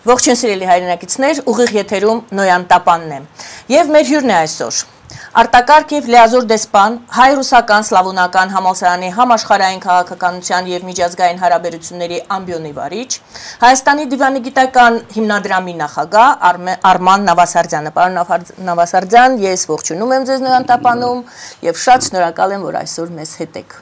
Ողջույն սիրելի հայրենակիցներ, ուղիղ եթերում Նոյան Տապանն է։ Եվ մեր հյուրն է այսօր արտակարգ եւ լիազոր դեսպան, հայ-ռուսական սլավոնական համալսարանի համաշխարհային քաղաքականության եւ միջազգային հարաբերությունների ամբիոնի վարիչ, Հայաստանի դիվանի գիտական հիմնադրամի նախագահ Արման Նավասարդյանը։ Պարոն Նավասարդյան, ես ողջունում եմ ձեզ Նոյան Տապանում եւ շատ շնորհակալ եմ, որ այսօր մեզ հետ եք։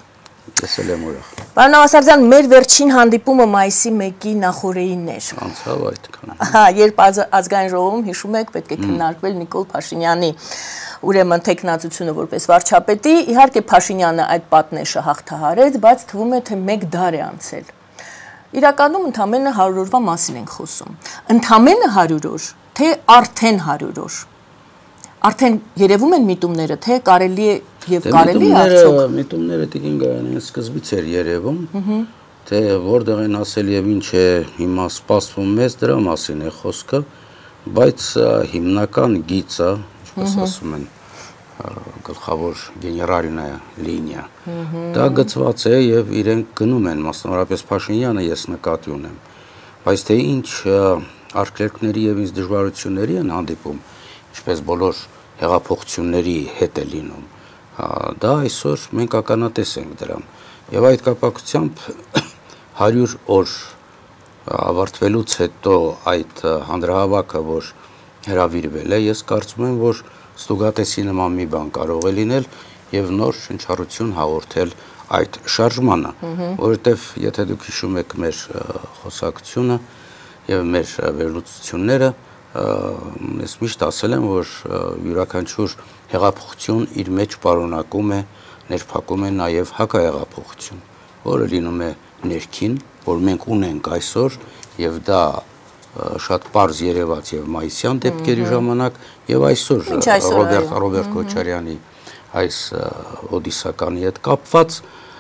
Պարոն Նավասարդյան, մեր վերջին հանդիպումը մայիսի 1-ի նախօրեին էր։ Անցավ այդքան։ Երբ ազգային ժողովում հիշում եք, պետք է քննարկվել Նիկոլ Փաշինյանի ուրեմն տեխնացությունը որպես վարչապետի, իհարկե Փաշինյանը այդ պատնեշը հաղթահարեց, բայց թվում է թե 1 դար է անցել։ Իրականում ընդամենը 100 օրվա մասին ենք խոսում։ Ընդամենը 100 օր, թե արդեն 100 օր։ Արդեն երևում են միտումները, թե կարելի է եւ կարելի է արդյոք։ Միտումները տիկին Գայանեն սկզբից էր երևում, թե որտեղ են ասել եւ ինչ է հիմա սպասվում մեզ, դրա մասին է խոսքը, բայց հիմնական գիծը, ինչպես ասում են, գլխավոր գեներալնայա լինիա, դա գծված է եւ իրենք գնում են, մասնավորապես Փաշինյանը ես նկատի ունեմ, բայց թե ինչ արգելքների եւ ինչ դժվարությունների են հանդիպում, ինչպես բոլոր հեղափոխությունների հետ է լինում, դա այսօր մենք ականատես ենք դրան եւ այդ կապակցությամբ 100 օր ավարտվելուց հետո այդ հանրահավաքը, որ հրավիրվել է, ես կարծում եմ, որ ստուգատեսի նման մի բան կարող է լինել եւ նոր շնչառություն հաղորդել այդ շարժմանը, որովհետեւ եթե դուք հիշում եք մեր խոսակցությունը եւ մեր վերլուծությունները, ես միշտ ասել եմ, որ յուրաքանչյուր հեղափոխություն իր մեջ պարունակում է, ներփակում է նաեւ հակահեղափոխություն, որը լինում է ներքին, որ մենք ունենք այսօր եւ դա շատ պարզ երևաց եւ մայիսյան դեպքերի ժամանակ եւ այսօր Ռոբերտ Քոչարյանի այս օդիսականի հետ կապված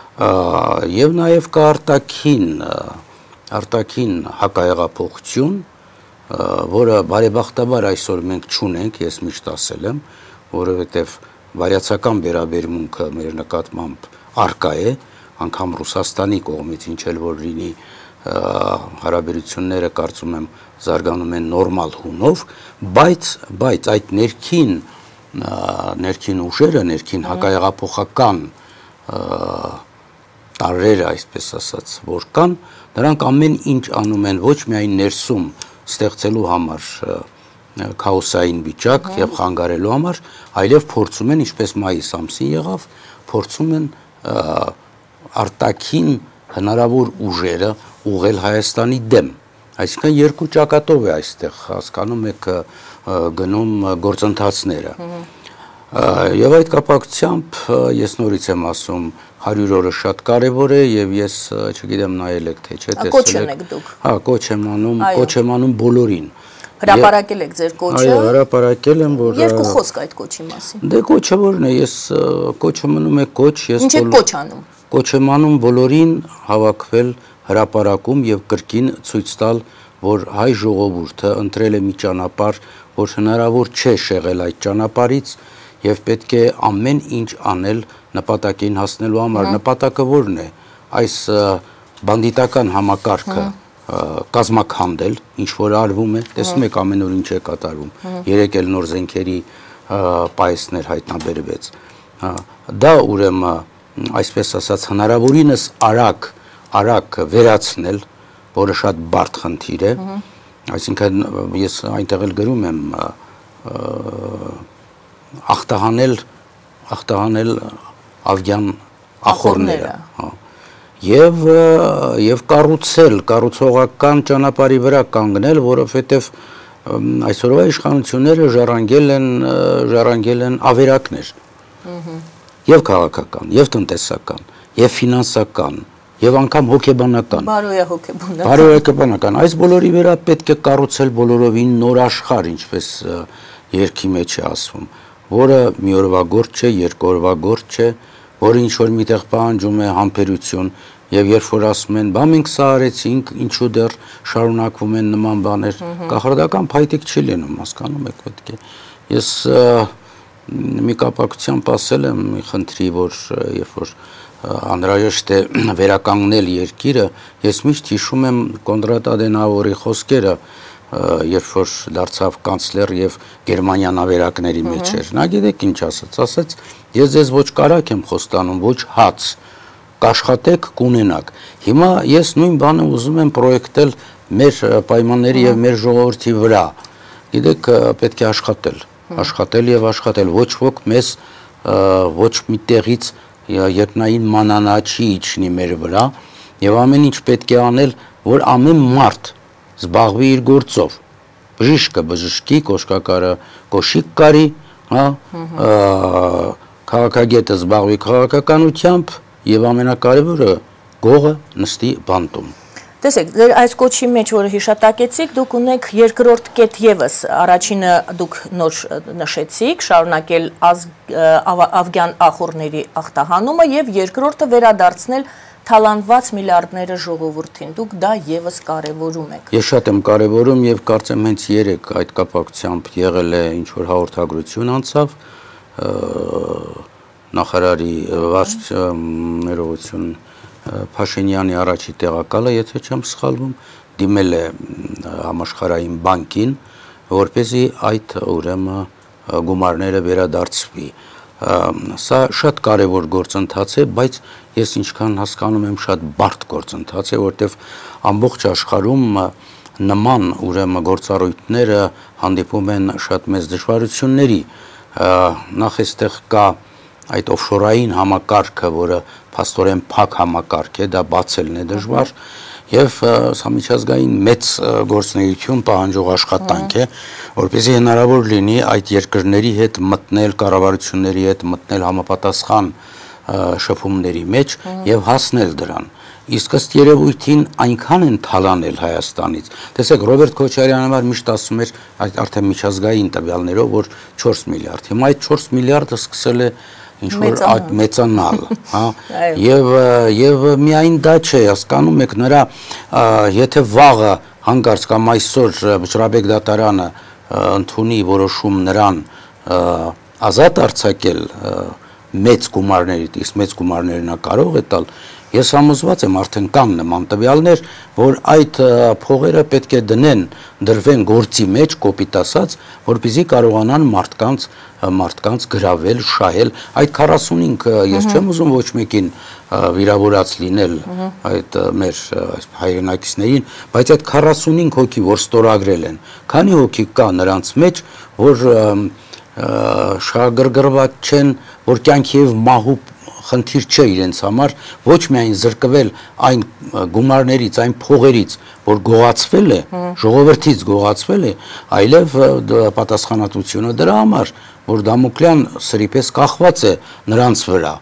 եւ նաեւ կա արտաքին հակահեղափոխություն, որը բարեբախտաբար այսօր մենք չունենք, ես միշտ ասել եմ, որովհետեւ վարյացական վերաբերմունքը մեր նկատմամբ արկա է, անգամ Ռուսաստանի կողմից, ինչ էլ որ լինի, հարաբերությունները կարծում եմ զարգանում են նորմալ հունով, բայց այդ ներքին ուժերը, ներքին հակահեղափոխական տարրերը, այսպես ասած, որ կան, նրանք ամեն ինչ անում են ոչ միայն ներսում ստեղծելու համար քաոսային վիճակ եւ խանգարելու համար, այլև փորձում են, ինչպես մայիս ամսին եղավ, փորձում են արտաքին հնարավոր ուժերը ուղղել Հայաստանի դեմ, այսինքն երկու ճակատով է այստեղ հասկանում եք գնում գործընթացները եւ այդ կապակցությամբ ես նորից եմ ասում 100 օրը շատ կարեւոր է եւ ես չգիտեմ նայել եք թե չէ տեսել եք հա կոչ եմ անում բոլորին հրապարակել եք ձեր կոչը այո հրապարակել եմ որ երկու խոսք այդ կոչի մասին դե կոչը որն է ես կոչը մնում է կոչ ես ինչ է կոչ անում կոչ եմ անում բոլորին հավաքվել հրապարակում եւ կրկին ցույց տալ որ հայ ժողովուրդը ընտրել է մի ճանապարհ որ հնարավոր չէ շեղել այդ ճանապարհից եւ պետք է ամեն ինչ անել նպատակին հասնելու համար նպատակը որն է այս բանդիտական համակարգը կազմակերպել ինչ որ արվում է տեսնում եք ամեն օր ինչ է կատարվում երեք էլ նոր զենքերի պայեսներ հայտնաբերվեց դա ուրեմն այսպես ասած հնարավորինս արագ վերացնել որը շատ բարդ խնդիր է այսինքն ես այնտեղ էլ գրում եմ ախտահանել ավգյան ախորները եւ կառուցողական ճանապարհի վրա կանգնել, որովհետեւ այսօրվա իշխանությունները ժառանգել են ավերակներ եւ քաղաքական, եւ տնտեսական, եւ ֆինանսական, եւ անգամ հոգեբանական։ Բարոյահոգեբանական։ Այս բոլորի վրա պետք է կառուցել բոլորովին նոր աշխարհ, ինչպես երկի մեջ է ասվում, որը մի օրվա գործ չէ, երկու օրվա գործ չէ, որը ինչ որ միտեղ պահանջում է համբերություն եւ երբ որ ասում են բա մենք սա արեցինք ինչու դեռ շարունակվում են նման բաներ կախարդական փայտիկ չի լինում հասկանում եք պետք է ես մի կապակցությամբ ասել եմ մի խնդրի որ երբ որ անհրաժեշտ է վերականգնել երկիրը ես միշտ հիշում եմ Կոնրադ Ադենաուերի խոսքերը երբ որ դարձավ կանցլեր եւ Գերմանիան ավերակների մեջ էր։ Նա գիտեք ինչ ասաց, ես ձեզ ոչ կարակ եմ խոստանում, ոչ հաց, կաշխատեք, կունենաք։ Հիմա ես նույն բանը ուզում եմ պրոյեկտել մեր պայմանների եւ մեր ժողովրդի վրա։ Գիտեք, պետք է աշխատել եւ աշխատել, ոչ ոք մեզ ոչ մի տեղից երկնային մանանա չի իջնի մեր վրա եւ ամեն ինչ պետք է անել, որ ամեն մարդ զբաղվի իր գործով, բժիշկը բժշկի, կոշկակարը կոշիկ կարի, հա, քաղաքագետը զբաղվի քաղաքականությամբ եւ ամենակարևորը գողը նստի բանտում։ Տեսեք, ձեր այս կոչի մեջ, որը հիշատակեցիք, դուք ունեք երկրորդ կետ եւս, առաջինը դուք նոր նշեցիք, շարունակել Աֆգան ախորների ախտահանումը եւ երկրորդը վերադարձնել թալանված միլիարդները ժողովրդին, դուք դա եւս կարևորում եք։ Ես շատ եմ կարևորում եւ կարծեմ հենց երեք այդ կապակցությամբ եղել է ինչ որ հաղորդագրություն անցավ նախարարի վարչության ներողություն Փաշինյանի առաջի տեղակալը, եթե չեմ սխալվում, դիմել է համաշխարհային բանկին, որպեսզի այդ ուրեմն գումարները վերադարձվի։ Սա շատ կարևոր գործընթաց է, բայց ես ինչքան հասկանում եմ շատ բարդ գործընթաց է, որտեղ ամբողջ աշխարհում նման ուրեմն գործառույթները հանդիպում են շատ մեծ դժվարությունների։ Նախ այստեղ կա այդ օֆշորային համակարգը, որը փաստորեն փակ համակարգ է, դա բացելն է դժվար եւ սա միջազգային մեծ գործունեություն պահանջող աշխատանք է, որպեսզի հնարավոր լինի այդ երկրների հետ մտնել, կառավարությունների հետ մտնել համապատասխան շփումների մեջ եւ հասնել դրան։ Իսկ ըստ երևույթին այնքան են թալանել Հայաստանից։ Տեսեք, Ռոբերտ Քոչարյանը համար միշտ ասում էր այդ արդեն միջազգային տվյալներով, որ 4 միլիարդ։ Հիմա այդ 4 միլիարդը սկսել է ինչ որ մեծանալ, հա, եւ միայն դա չէ, հասկանում եք նրա, եթե վաղը հանկարծ կամ այսօր Բշրաբեկ դատարանը ընդունի որոշում նրան ազատ արձակել մեծ գումարներից, իսկ մեծ գումարները նա կարող է տալ, ես համոզված եմ արդեն կան նման տվյալներ, որ այդ փողերը պետք է դրվեն գործի մեջ, կոպիտ ասած, որպեսզի կարողանան մարդկանց գրավել, շահել, այդ 45 ես չեմ ուզում ոչ մեկին վիրավորած լինել այդ մեր հայրենակիցներին, բայց այդ 45 հոգի, որ ստորագրել են, քանի հոգի կա նրանց մեջ, որ շահագրգռված չեն, որ կյանքի եւ մահու խնդիր չէ իրենց համար, ոչ միայն զրկվել այն գումարներից, այն փողերից, որ գողացվել է, ժողովրդից գողացվել է, այլև պատասխանատվությունը դրա համար, որ Դամոկլյան սրի պես կախված է նրանց վրա։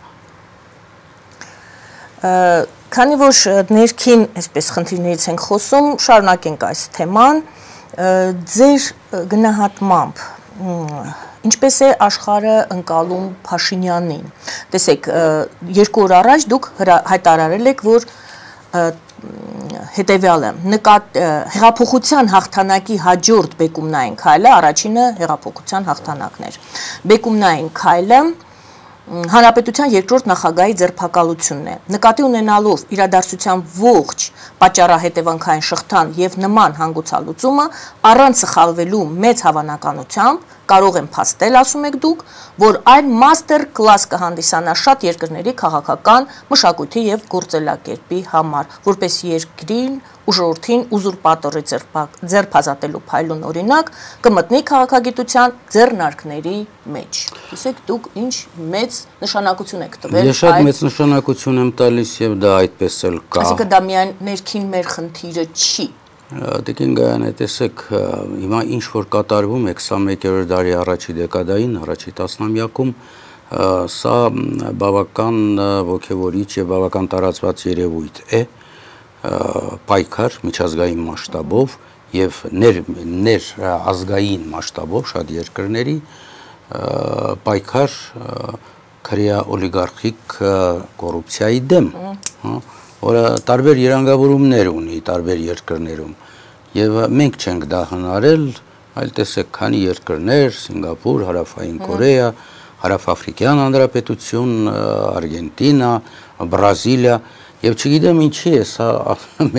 Քանի որ ներքին այսպես խնդիրներից ենք խոսում, շարունակենք այս թեման, ձեր գնահատմամբ ինչպես է աշխարհը ընկալում Փաշինյանին։ Տեսեք, 2 օր առաջ դուք հայտարարել եք, որ հետևյալը հեղափոխության հաղթանակի հաջորդ բեկումնային քայլը, առաջինը հեղափոխության հաղթանակն էր։ Բեկումնային քայլը Հանրապետության երկրորդ նախագահի ձերբակալությունն է։ Նկատի ունենալով իրադարձության ողջ պատճառահետևանքային շղթան եւ նման հանգուցալուծումը առանց սխալվելու մեծ հավանականությամբ կարող են փաստել, ասում եք դուք, որ այն մաստեր կլաս կհանդիսանա շատ երկրների քաղաքական, մշակույթի եւ գործելակերպի համար, որպես երկրին ու ժողովրդին ուզուրպատորի ձերբազատելու փայլուն օրինակ կմտնի քաղաքագիտության ձեռնարկների մեջ։ Իսկ դուք ինչ մեծ նշանակություն եք տվել։ Ես շատ մեծ նշանակություն եմ տալիս եւ դա այդպես էլ կա։ Այսինքն դա միայն ներքին մեր խնդիրը չի։ Տիկին Գայանե, տեսեք, հիմա ինչ որ կատարվում է 21-րդ դարի առաջի դեկադային, առաջի տասնամյակում, սա բավական ոգևորիչ եւ բավական տարածված երևույթ է, պայքար միջազգային մասշտաբով եւ ներազգային մասշտաբով շատ երկրների պայքար քրեա օլիգարխիկ կոռուպցիայի դեմ, որը տարբեր երանգավորումներ ունի տարբեր երկրներում եւ մենք չենք դա հնարել, այլ տեսեք քանի երկրներ, Սինգապուր, Հարավային Կորեա, Հարավաֆրիկյան Հանրապետություն, Արգենտինա, Բրազիլիա եւ չգիտեմ ինչի է սա մեր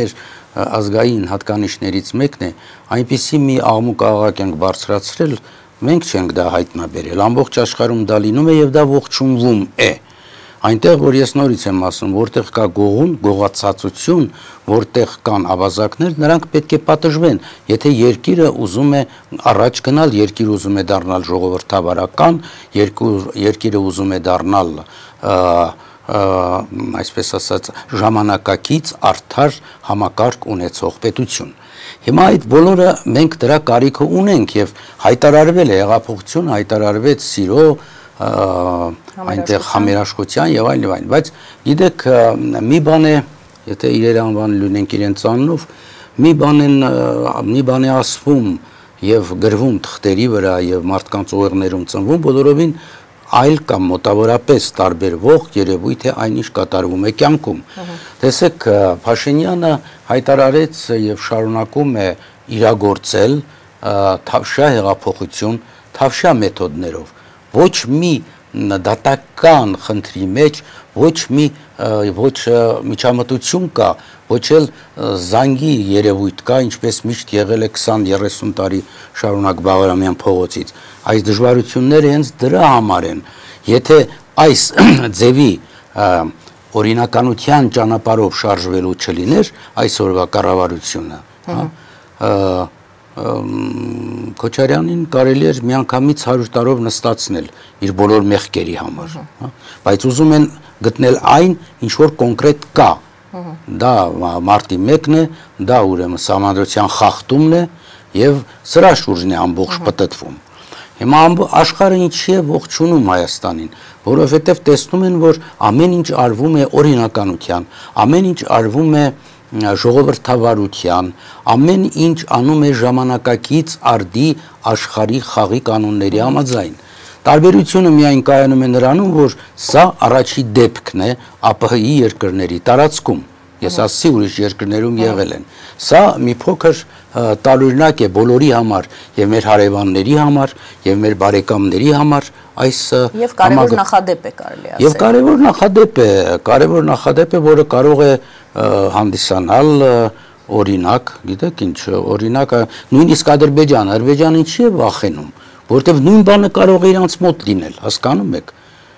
ազգային հատկանիշներից մեկն է, այնպիսի մի աղմուկ աղաղակ ենք բարձրացրել, մենք չենք դա հայտնաբերել, ամբողջ աշխարհում դա լինում է եւ դա ողջունվում է։ Այնտեղ, որ ես նորից եմ ասում, որտեղ կա գողուն, գողացածություն, որտեղ կան ավազակներ, նրանք պետք է պատժվեն։ Եթե երկիրը ուզում է առաջ գնալ, երկիրը ուզում է դառնալ ժողովրդավարական, երկիրը ուզում է դառնալ այսպես ասած ժամանակակից արդար համակարգ ունեցող պետություն։ Հիմա այդ բոլորը մենք դրա կարիքը ունենք եւ հայտարարվել է հեղափոխություն, հայտարարվեց սիրո այնտեղ համերաշխության եւ այլն, բայց գիտեք մի բան է, եթե իրեր անվան լինենք իրենց անունով, մի բան է ասվում եւ գրվում թղթերի վրա եւ մարդկանց ուղեղներում ծնվում բոլորովին այլ կամ մոտավորապես տարբերվող երևույթ է այն ինչ կատարվում է կյանքում։ Տեսեք, Փաշինյանը հայտարարեց եւ շարունակում է իրագործել թավշյա հեղափոխություն, թավշյա մեթոդներով, ոչ մի դատական խնդրի մեջ, ոչ միջամտություն կա, ոչ էլ զանգի երևույթ կա, ինչպես միշտ եղել է 20-30 տարի շարունակ Բաղրամյան փողոցից։ Այս դժվարությունները հենց դրա համար են։ Եթե այս ձևի օրինականության ճանապարհով շարժվելու չլիներ այսօրվա կառավարությունը, Քոչարյանին կարելի էր միանգամից 100 տարով նստացնել իր բոլոր մեղքերի համար, բայց ուզում են գտնել այն, ինչ որ կոնկրետ կա։ Դա մարտի 1-ն է, դա ուրեմն Սահմանադրության խախտումն է եւ սրա շուրջն է ամբողջ պտտվում։ Հիմա աշխարհը ինչի է ողջունում Հայաստանին, որովհետեւ տեսնում են, որ ամեն ինչ արվում է օրինականության, ամեն ինչ արվում է ժողովրդավարության, ամեն ինչ անում է ժամանակակից արդի աշխարհի խաղի կանոնների համաձայն։ Տարբերությունը միայն կայանում է նրանում, որ սա առաջի դեպքն է ԱՊՀ-ի երկրների տարածքում։ Ես ասացի ուրիշ երկրներում եղել են։ Սա մի փոքր տարօրինակ է բոլորի համար, եւ մեր հարևանների համար, եւ մեր բարեկամների համար, այս եւ կարևոր նախադեպ է կարելի ասել։ Եվ կարևոր նախադեպ է, որը կարող է հանդիսանալ օրինակ, գիտեք ինչ, օրինակը նույնիսկ Ադրբեջանը ինչի է վախենում, որովհետև նույն բանը կարող է իրանց մոտ լինել, հասկանում եք։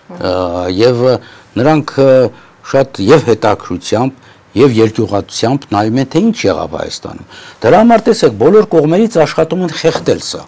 Եվ նրանք շատ եւ հետաքրությամբ եւ երկյուղացությամբ նայում են, թե ինչ եղավ Հայաստանում։ Դրա համար տեսեք, բոլոր կողմերից աշխատում են խեղդել սա։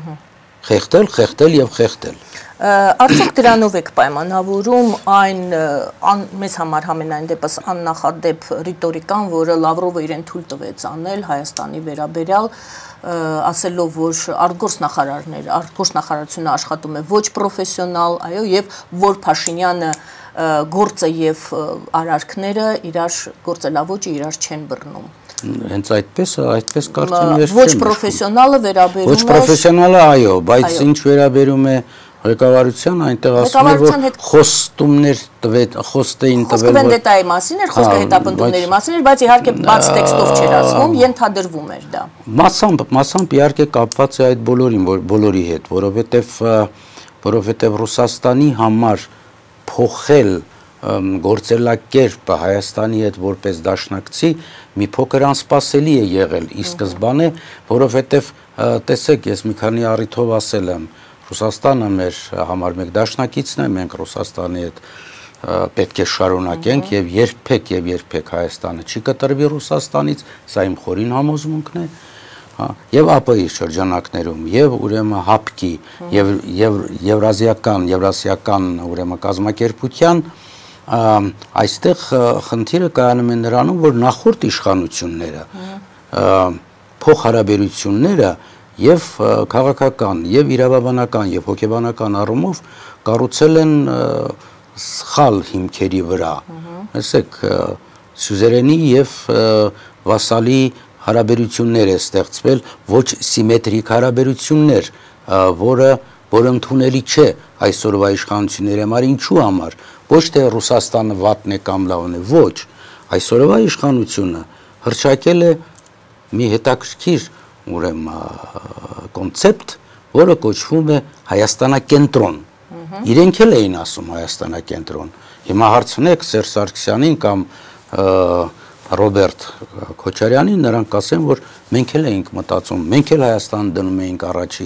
Խեղդել եւ խեղդել։ Արդյոք դրանով եք պայմանավորում այն մեզ համար համենայն դեպս աննախադեպ ռիտորիկան, որը Լավրովը իրեն թույլ տվեց անել Հայաստանի վերաբերյալ, ասելով, որ արտգործնախարարությունը աշխատում է ոչ պրոֆեսիոնալ, այո, եւ որ Փաշինյանը գործը եւ արարքները իրար գործելավոճը իրար չեն բռնում։ Հենց այդպես կարծում եմ ես չեմ։ Ոչ պրոֆեսիոնալը վերաբերում է։ Ոչ պրոֆեսիոնալը, այո, բայց ինչ վերաբերում է ղեկավարության, այնտեղ ասում է, որ խոստումներ խոստեին տվել։ Խոսքը վենդետայի մասին էր, խոսքը հետապնդումների մասին էր, բայց իհարկե բաց տեքստով չէր ասվում, ենթադրվում էր դա։ Մասամբ իհարկե կապված է այդ բոլորի հետ, որովհետև Ռուսաստանի համար փոխել գործելակերպը Հայաստանի հետ որպես դաշնակցի մի փոքր անսպասելի է եղել ի սկզբանե, որովհետև տեսեք, ես մի քանի առիթով ասել եմ, Ռուսաստանը մեր համար մեկ դաշնակիցն է, մենք Ռուսաստանի հետ պետք է շարունակենք եւ երբեք Հայաստանը չի կտրվի Ռուսաստանից, սա իմ խորին համոզմունքն է, եւ ԱՊՀ-ի շրջանակներում եւ ուրեմն ՀԱՊԿ-ի եւ եվրասիական ուրեմն կազմակերպության այստեղ խնդիրը կայանում է նրանում, որ նախորդ իշխանությունները փոխհարաբերությունները եւ քաղաքական եւ իրավաբանական եւ հոգեբանական առումով կառուցել են սխալ հիմքերի վրա։ Տեսեք, սյուզերենի եւ վասալի հարաբերություններ է ստեղծվել, ոչ սիմետրիկ հարաբերություններ, որը ընդունելի չէ այսօրվա իշխանությունների համար, ինչու համար, ոչ թե Ռուսաստանը վատն է կամ լավն է, ոչ, այսօրվա իշխանությունը հռչակել է մի հետաքրքիր ուրեմն կոնցեպտ, որը կոչվում է Հայաստանակենտրոն։ Իրենք էլ էին ասում Հայաստանակենտրոն։ Հիմա հարցնեք Սերժ Սարգսյանին կամ Ռոբերտ Քոչարյանին, նրանք ասեն, որ մենք էլ էինք մտածում, մենք էլ Հայաստան դնում էինք առաջի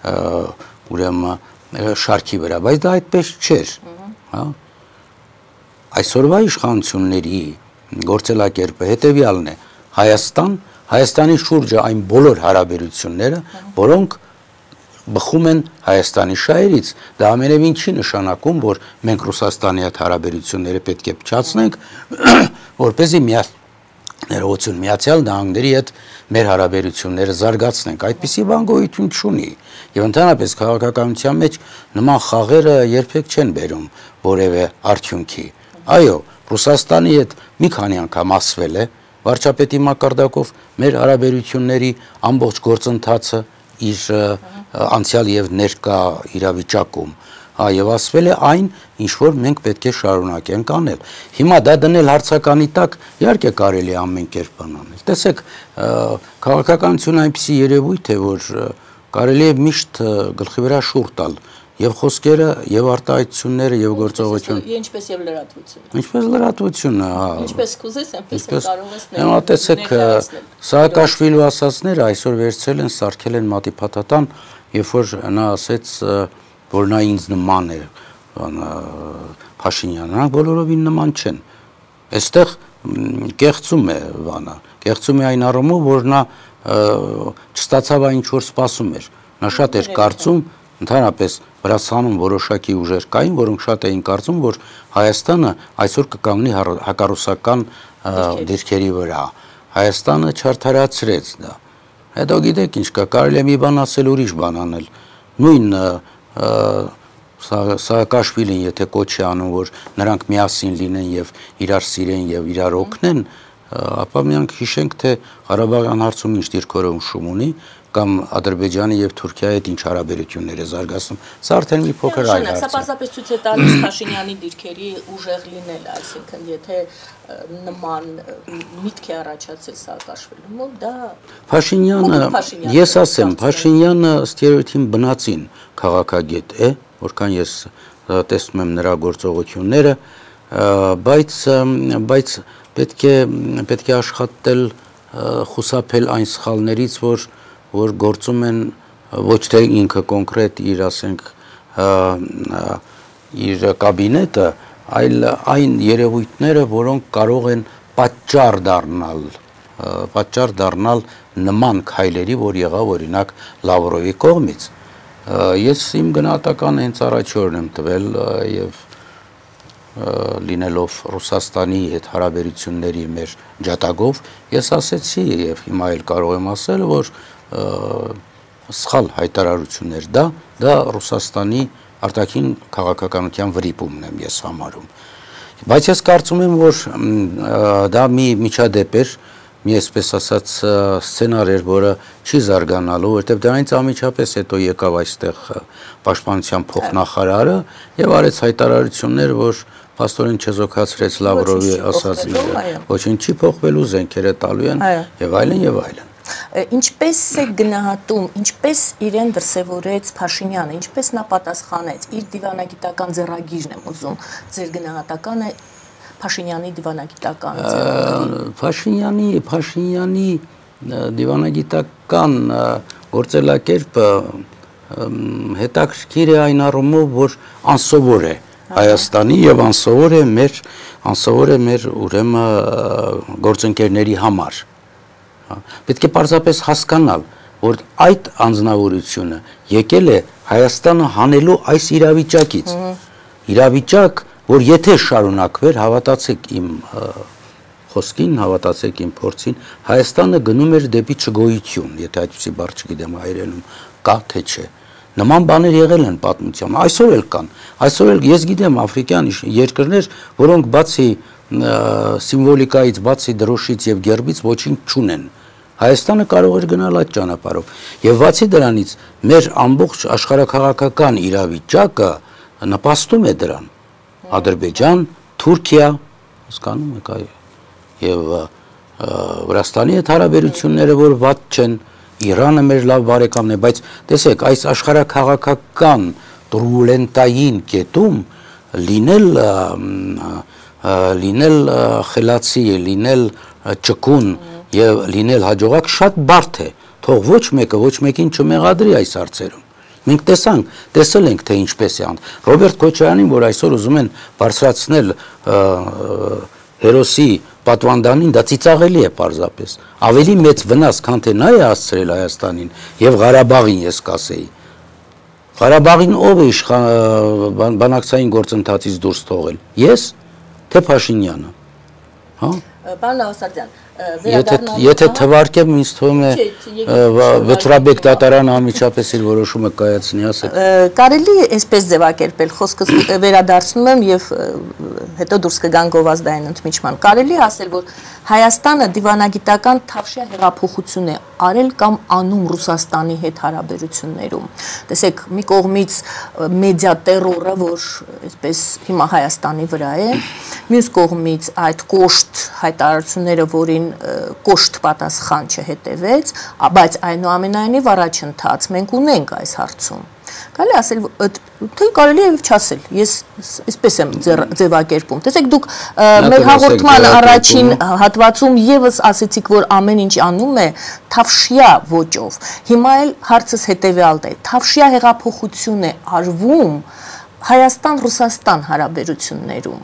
ուրեմն շարքի վրա, բայց դա այդպես չէր, հա։ Այսօրվա իշխանությունների գործելակերպը հետևյալն է. Հայաստանի շուրջը այն բոլոր հարաբերությունները, որոնք բխում են Հայաստանի շահերից, դա ամենևին չի նշանակում, որ մենք Ռուսաստանի հետ հարաբերությունները պետք է փչացնենք, որպեսզի ներողություն Միացյալ Նահանգների հետ մեր հարաբերությունները զարգացնենք, այդպիսի բան գոյություն չունի, եւ ընդհանրապես քաղաքականության մեջ նման խաղերը երբեք չեն բերում որևէ արդյունքի։ Այո, Ռուսաստանի հետ մի քանի անգամ ասվել է վարչապետի մակարդակով մեր հարաբերությունների ամբողջ գործընթացը իր անցյալ եւ ներկա իրավիճակում, եւ ասվել է այն, ինչ որ մենք պետք է շարունակենք անել։ Հիմա դա դնել հարցականի տակ, իհարկե կարելի է ամեն կերպ անել։ Տեսեք, քաղաքականությունը այնպիսի երևույթ է, որ կարելի է միշտ գլխի վրա շուռ տալ եւ խոսքերը եւ արտահայտությունները եւ գործողությունը ինչպես եւ լրատվությունը ինչպես լրատվությունը հա ինչպես կուզես այնպես կարող ես ներկայացնել։ Հիմա տեսեք Սաակաշվիլու ասածները այսօր վերցրել են, սարքել են մատի փաթաթան, երբ որ նա ասեց, որ նա ինձ նման է Փաշինյանը, նրանք բոլորովին նման չեն։ Այստեղ կեղծում է բանը, կեղծում է այն առումով, որ նա չստացավ այն, ինչ որ սպասում էր։ Նա շատ էր կարծում, ընդհանրապես Վրաստանում որոշակի ուժեր կային, որոնք շատ էին կարծում, որ Հայաստանը այսօր կկանգնի հակառուսական դիրքերի վրա։ Հայաստանը չարդարացրեց դա։ Հետո գիտեք ինչ կա, կարելի է մի բան ասել, ուրիշ բան անել։ Նույն Սաակաշվիլին, եթե կոչ է անում, որ նրանք միասին լինեն եւ իրար սիրեն եւ իրար օգնեն, ապա մենք հիշենք, թե Ղարաբաղյան հարցում ինչ դիրքորոշում ունի, կամ Ադրբեջանի եւ Թուրքիայի հետ ինչ հարաբերություններ է զարգացնում։ Սա արդեն մի փոքր այլ հարց է։ Սա պարզապես ցույց է տալիս Փաշինյանի դիրքերի ուժեղ լինելը, այսինքն եթե նման միտք է առաջացել Սաակաշվիլում, դա Փաշինյանը, ես ասեմ, Փաշինյանը ստերեոտիպ բնածին քաղաքագետ է, որքան ես տեսնում եմ նրա գործողությունները, բայց պետք է աշխատել խուսափել այն սխալներից, որ գործում են ոչ թե ինքը կոնկրետ իր, ասենք, իր կաբինետը, այլ այն երևույթները, որոնք կարող են պատճառ դառնալ նման քայլերի, որ եղավ օրինակ Լավրովի կողմից։ Ես իմ գնահատականը հենց առաջորդն եմ տվել եւ լինելով Ռուսաստանի հետ հարաբերությունների մեր ջատագով, ես ասեցի եւ հիմա էլ կարող եմ ասել, որ սխալ հայտարարություններ դա Ռուսաստանի արտաքին քաղաքականության վրիպումն եմ ես համարում։ Բայց ես կարծում եմ, որ դա մի միջադեպ էր, մի այսպես ասած սցենար էր, որը չի զարգանալու, որտեղ դրանից անմիջապես հետո եկավ այստեղ պաշտպանության փոխնախարարը եւ արեց հայտարարություններ, որ փաստորեն չեզոքացրեց Լավրովի ասածները, ոչինչ չի փոխվելու, զենքերը տալու են եւ այլն եւ այլն։ Ինչպես է գնահատում, ինչպես իրեն դրսևորեց Փաշինյանը, ինչպես նա պատասխանեց, իր դիվանագիտական ձեռագիրն եմ ուզում, ձեր գնահատականը Փաշինյանի դիվանագիտական ձեռագիրը։ Փաշինյանի դիվանագիտական գործելակերպը հետաքրքիր է այն առումով, որ անսովոր է Հայաստանի եւ անսովոր է մեր ուրեմն գործընկերների համար։ Պետք է պարզապես հասկանալ, որ այդ անձնավորությունը եկել է Հայաստանը հանելու այս իրավիճակից։ Իրավիճակ, որ եթե շարունակվեր, հավատացեք իմ խոսքին, հավատացեք իմ փորձին, Հայաստանը գնում էր դեպի չգոյություն, եթե այդպիսի բառ չգիտեմ հայերենում կա թե չէ։ Նման բաներ եղել են պատմությամբ, այսօր էլ կան։ Այսօր էլ ես գիտեմ աֆրիկյան երկրներ, որոնք բացի սիմվոլիկայից, բացի դրոշից եւ գերբից ոչինչ չունեն։ Հայաստանը կարող էր գնալ այդ ճանապարհով։ Եվ բացի դրանից, մեր ամբողջ աշխարհաքաղաքական իրավիճակը նպաստում է դրան։ Ադրբեջան, Թուրքիա, հասկանում եք, այո, եւ Վրաստանի հետ հարաբերությունները, որ վատ չեն, Իրանը մեր լավ բարեկամն է, բայց տեսեք, այս աշխարհաքաղաքական տուրբուլենտային կետում լինել խելացի, լինել ճկուն եւ լինել հաջողակ շատ բարդ է, թող ոչ մեկին չմեղադրի այս հարցերում։ Մենք տեսել ենք թե ինչպես է անում։ Ռոբերտ Քոչարյանին, որ այսօր ուզում են բարձրացնել հերոսի պատվանդանին, դա ծիծաղելի է պարզապես։ Ավելի մեծ վնաս, քան թե նա է հասցրել Հայաստանին եւ Ղարաբաղին, ես կասեի։ Ղարաբաղին ով է բանակցային գործընթացից դուրս թողել։ Ես, թե Փաշինյանը։ Հա։ Պարոն Նավասարդյան, Եթե թվարկեմ, ինձ թվում է Վճռաբեկ դատարանը անմիջապես իր որոշումը կայացնի, ասեք։ Կարելի է այսպես ձևակերպել, խոսքս վերադարձնում եմ եւ հետո դուրս կգան գովազդային ընդմիջման։ Կարելի է ասել, որ Հայաստանը դիվանագիտական թավշյա հեղափոխություն է արել կամ անում Ռուսաստանի հետ հարաբերություններում։ Տեսեք, մի կողմից մեդիա տերորը, որ այսպես հիմա Հայաստանի վրա է, մյուս կողմից այդ կոշտ հայտարարությունները, որին կոշտ պատասխան չհետևեց, բայց այնուամենայնիվ առաջընթաց մենք ունենք այս հարցում։ Կարելի ասել, թե կարելի է չասել, ես այսպես եմ ձևակերպում։ Տեսեք, դուք մեր հաղորդման առաջին հատվածում եւս ասեցիք, որ ամեն ինչ անում է թավշյա ոճով։ Հիմա էլ հարցս հետեւյալն է. թավշյա հեղափոխություն է արվում Հայաստան-Ռուսաստան հարաբերություններում։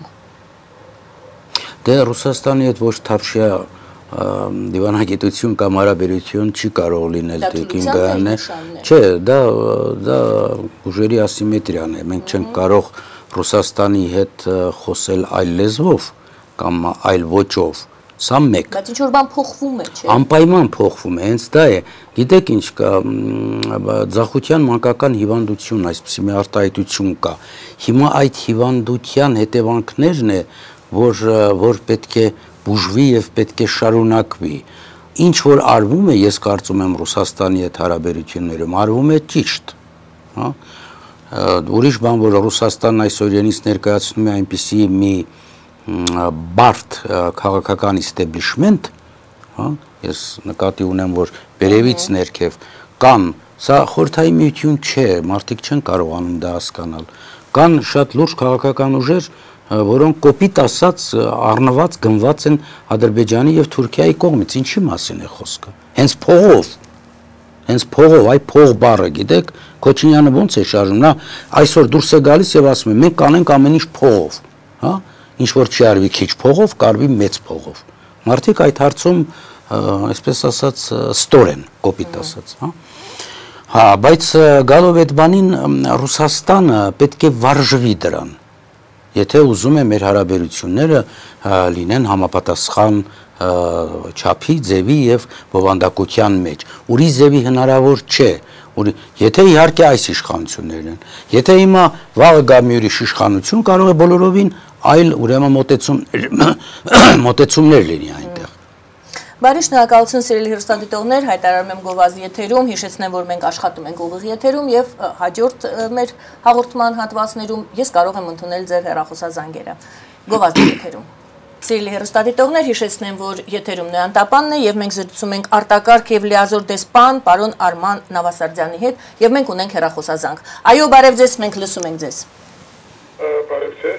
Դե Ռուսաստանի հետ ոչ թավշյա դիվանագիտություն կամ հարաբերություն չի կարող լինել դեպքին գայանե։ Չէ, դա ուժերի ասիմետրիան է։ Մենք չենք կարող Ռուսաստանի հետ խոսել այլ լեզվով կամ այլ ոճով։ Սա մեկ։ Բայց ինչ որ բան փոխվում է, չէ՞։ Անպայման փոխվում է, հենց դա է։ Գիտեք ինչ կա, ձախության մանկական հիվանդություն, այսպիսի մի արտահայտություն կա։ Հիմա այդ հիվանդության հետևանքներն է, որ պետք է բուժվի եւ պետք է շարունակվի։ Ինչ որ արվում է, ես կարծում եմ Ռուսաստանի հետ հարաբերություններում արվում է ճիշտ, հա։ Ուրիշ բան, որ Ռուսաստանն այսօր իրենից ներկայացնում է այնպիսի մի բարդ քաղաքական իստեբլիշմենտ, հա, ես նկատի ունեմ, որ վերևից ներքև կան, սա խորհրդային միություն չէ, մարդիկ չեն կարողանում դա հասկանալ։ Կան շատ լուրջ քաղաքական ուժեր, որոնք կոպիտ ասած առնված գնված են Ադրբեջանի եւ Թուրքիայի կողմից, ինչի մասին է խոսքը։ Հենց փողով, այ փող բառը, գիտեք, Քոչինյանը ոնց է շարժում, նա այսօր դուրս է գալիս եւ ասում է, մենք կանենք ամեն ինչ փողով, հա, ինչ որ չի արվի քիչ փողով, կարվի մեծ փողով։ Մարդիկ այդ հարցում, այսպես ասած, ստոր են, կոպիտ ասած, հա։ Հա, բայց գալով այդ բանին Ռուսաստանը պետք է վարժվի դրան։ Եթե ուզում է մեր հարաբերությունները լինեն համապատասխան չափի, ձևի եւ բովանդակության մեջ, ուրի ձևի հնարավոր չէ։ Եթե իհարկե այս իշխանություններն են, եթե հիմա վաղը գա մի ուրիշ իշխանություն, կարող է բոլորովին այլ ուրեմն մոտեցումներ լինի այնտեղ։ Բարի շնորհակալություն սիրելի հեռուստադիտողներ, հայտարարում եմ գովազդի եթերում, հիշեցնեմ, որ մենք աշխատում ենք ուղիղ եթերում եւ հաջորդ մեր հաղորդման հատվածներում ես կարող եմ ընդունել ձեր հեռախոսազանգերը։ Գովազդի եթերում։ Սիրելի հեռուստադիտողներ, հիշեցնեմ, որ եթերում Նոյան Տապանն է եւ մենք զրուցում ենք արտակարգ եւ լիազոր դեսպան պարոն Արման Նավասարդյանի հետ եւ մենք ունենք հեռախոսազանգ։ Այո, բարև ձեզ, մենք լսում ենք ձեզ։ Բարև ձեզ։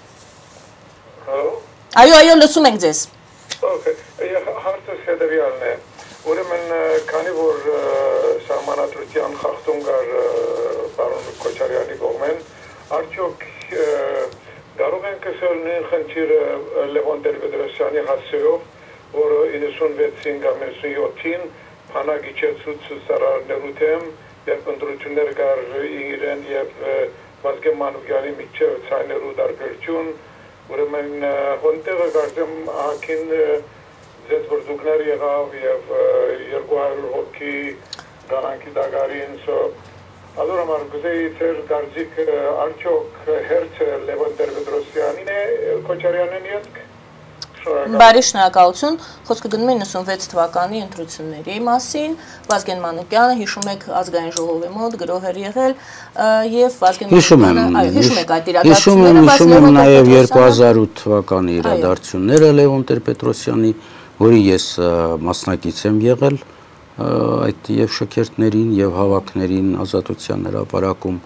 Այո, լսում ենք ձեզ։ Հարցս հետևյալն է, ուրեմն քանի որ սահմանադրության խախտում կար պարոն Քոչարյանի կողմեն, արդյոք կարող ենք ասել նույն խնդիրը Լևոն Տեր-Պետրոսյանի հասցեով, որը 96-ին կամ 97-ին փանագիչեցուց սարարներու թեմ, երբ ընտրություններ կար իրեն եւ Վազգեն Մանուկյանի միջև ցայներու դարբերություն, ուրեմն հոնտեղը կարծեմ ահագին ձեզ որ դուքներ եղավ եւ 200 հոգի գարանքի դագարին Allora, così per Garzik Archok Herz Levon Ter-Պետրոսյանին է Քոչարյանին յետք։ Բարի շնորհակալություն։ Խոսքը գնում է 96 թվականի ընտրությունների մասին։ Վազգեն Մանուկյանը հիշում եք ազգային ժողովի մոտ գրող էր եղել եւ Վազգեն Մանուկյանը հիշում եք այդ իրադարձությունները, հիշում եմ նաեւ 2008 թվականի իրադարձությունները Լևոն Տեր-Պետրոսյանի, որի ես մասնակից եմ եղել այդ եւ շքերթներին եւ հավաքներին ազատության հրապարակում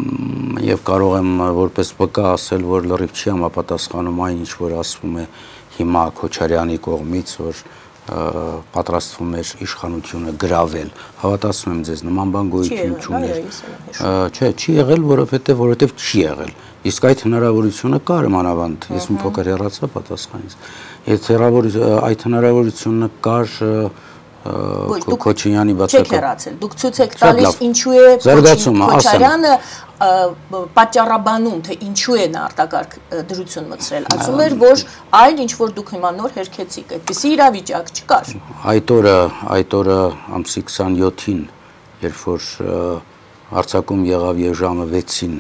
եւ կարող եմ որպես վկա ասել, որ լրիվ չի համապատասխանում այն ինչ որ ասվում է հիմա Քոչարյանի կողմից, որ պատրաստվում էր իշխանությունը գրավել, հավատացնում եմ ձեզ, նման բան գոյություն չուներ։ Չէ, չի եղել, որովհետև չի եղել։ Իսկ այդ հնարավորությունը կար մանավանդ, ես մի փոքր հեռացա պատասխանից։ Այդ հնարավորությունը կար Քոչարյանի բացակայ։ Չեք հեռացել, դուք ցույց եք տալիս ինչու է Քոչարյանը պատճառաբանում, թե ինչու է նա արտակարգ դրություն մտցրել։ Ասում էր, որ այլ ինչ որ դուք հիմա նոր հերքեցիք, այդպիսի իրավիճակ չկար։ Այդ օրը ամսի 27-ին, երբ որ արձակում եղավ եւ ժամը 6-ին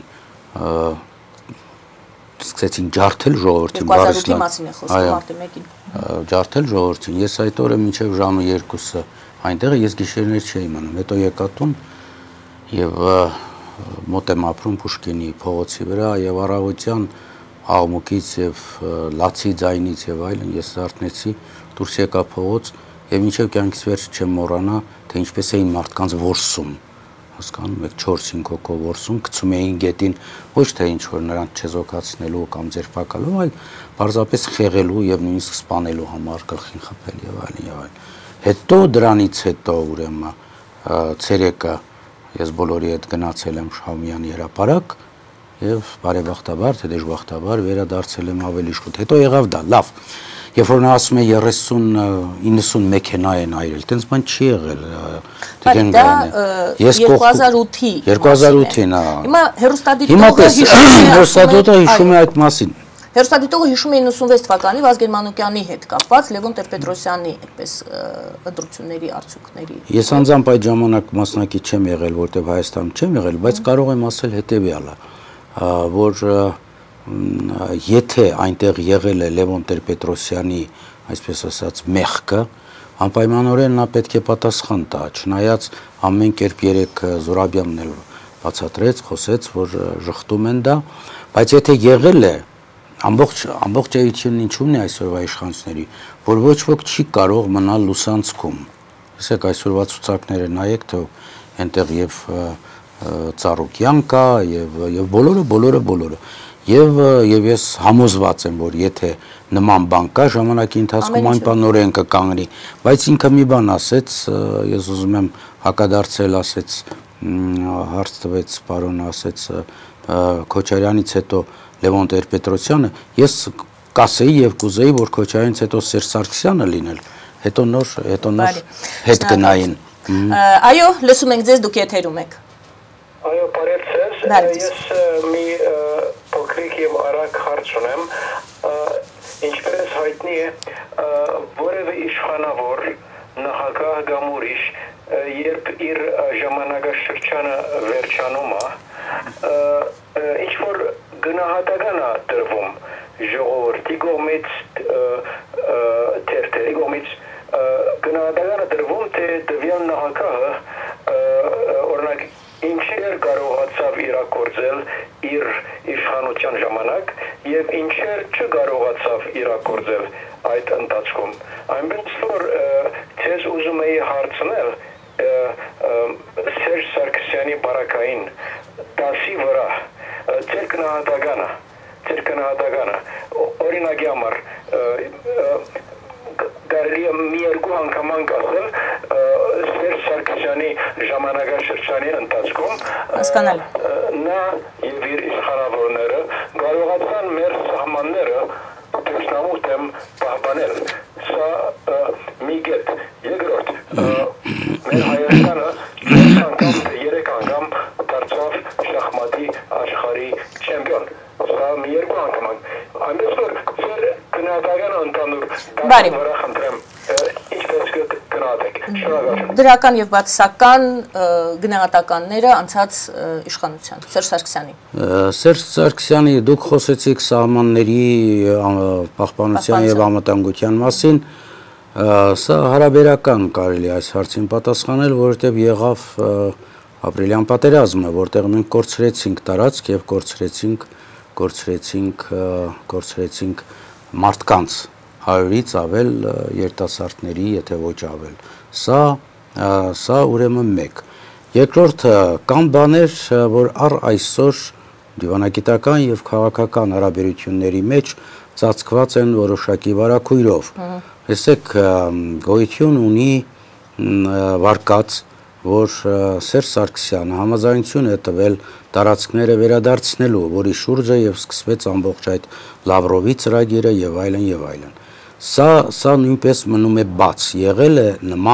սկսեցին ջարդել ժողովրդին, 2008-ի մասին է խոսքը մարտի 1-ին։ Ջարդել ժողովրդին։ Ես այդ օրը մինչև ժամը 2-ը այնտեղ ես գիշերներ չէի մնում, հետո եկա տուն եւ մոտ եմ ապրում Պուշկինի փողոցի վրա եւ առավոտյան աղմուկից եւ լացի ձայնից եւ այլն ես զարթնեցի, դուրս եկա փողոց եւ մինչև կյանքից վերջ չեմ մոռանա, թե ինչպես էին մարդկանց որսում, հասկանում եք, 4-5 հոգով որսում, գցում էին գետին, ոչ թե ինչ որ նրանց չեզոքացնելու կամ ձերբակալու, այլ պարզապես խեղելու եւ նույնիսկ սպանելու համար գլխին խփել եւ այլն։ Հետո դրանից հետո ուրեմն ցերեկը ես բոլորի հետ գնացել եմ Շահումյանի հրապարակ եւ բարեբախտաբար, թե դժբախտաբար վերադարձել եմ ավելի շուտ։ Հետո եղավ դա, լավ։ Երբ որ նա ասում է 30-90 մեքենա են այրել, տենց բան չի եղել։ Դա 2008-ին, Հիմա հեռուստադիտողը հիշում է այդ մասին։ Հեռուստադիտողը հիշում է 96 թվականի Վազգեն Մանուկյանի հետ կապված Լևոն Տեր-Պետրոսյանի այդպես ընտրությունների արդյունքների։ Ես անձամբ այդ ժամանակ մասնակից չեմ եղել, որտեղ Հայաստանում չեմ եղել, բայց կարող եմ ասել հետեւյալը, որ եթե այնտեղ եղել է Լևոն Տեր-Պետրոսյանի, այսպես ասած, մեղքը, անպայմանորեն նա պետք է պատասխան տա, չնայած ամեն կերպ երեք Զուրաբյանն էլ բացատրեց, խոսեց, որ ժխտում են դա, բայց եթե եղել է ամբողջ էությունն ինչու՞մն է այսօրվա իշխանությունների, որ ոչ ոք չի կարող մնալ լուսանցքում։ Տեսեք այսօրվա ցուցակները նայեք, թե այնտեղ եւ Ծառուկյան կա եւ բոլորը եւ ես համոզված եմ, որ եթե նման բան կա, ժամանակի ընթացքում այն բանորեն կկանգնի, բայց ինքը մի բան ասեց, ես ուզում եմ հակադարձել, ասեց, հարց տվեց պարոնը, ասեց Քոչարյանից հետո Լևոն Տեր-Պետրոսյանը, ես կասեի եւ կուզեի, որ Քոչարյանից հետո Սերժ Սարգսյանը լինել, հետո նոր հետ գնային։ Այո, լսում ենք ձեզ, դուք եթերում եք։ Այո, բարև ձեզ։ Ես մի փոքրիկ եւ արագ հարց ունեմ։ Ինչպես հայտնի է, որևէ իշխանավոր նախագահ կամ ուրիշ, երբ իր ժամանակաշրջանը վերջանում է, ինչ որ գնահատական է տրվում ժողովրդի կողմից, թերթերի կողմից, գնահատական է տրվում, թե տվյալ նախագահը օրինակ ինչեր կարողացավ իրագործել իր իշխանության ժամանակ եւ ինչեր չկարողացավ իրագործել այդ ընթացքում։ Այնպես որ ցես ուզում էի հարցնել Սերժ Սարգսյանի բարակային դասի վրա ձեր գնահատականը օրինակի համար կարելի է մի երկու անգամ ասել Սերժ Սարգսյանի ժամանակաշրջանի ընթացքում նա եւ իր իշխանավորները կարողացան մեր սահմանները դեպի դեմ պահպանել։ Սա մի կետ։ Երկրորդ, մեր Հայաստանը 3 անգամ դարձավ շախմատի աշխարհի չեմպիոն։ Սա մի երկու անգամ։ Այնպես որ ձեր գնահատականը ընդհանուր դասի վրա խնդրեմ, ինչպես կգնահատեք։ Շնորհակալ։ Դրական եւ բացասական գնահատականները անցած իշխանության Սերժ Սարգսյանի։ Սերժ Սարգսյանի, դուք խոսեցիք սահմանների պահպանության եւ անվտանգության մասին։ Սա հարաբերական կարելի այս հարցին պատասխանել, որովհետև եղավ ապրիլյան պատերազմը, որտեղ մենք կորցրեցինք տարածք եւ կորցրեցինք մարդկանց 100-ից ավել երիտասարդների, եթե ոչ ավել։ Սա ուրեմն մեկ։ Երկրորդը կան բաներ, որ առ այսօր դիվանագիտական եւ քաղաքական հարաբերությունների մեջ ծածկված են որոշակի վարակույրով։ Տեսեք, գոյություն ունի վարկած, որ Սերժ Սարգսյանը համաձայնություն է տվել տարածքները վերադարձնելու, որի շուրջը եւ սկսվեց ամբողջ այդ Լավրովի ծրագիրը եւ այլն եւ այլն։ Սա նույնպես մնում է բաց, եղել է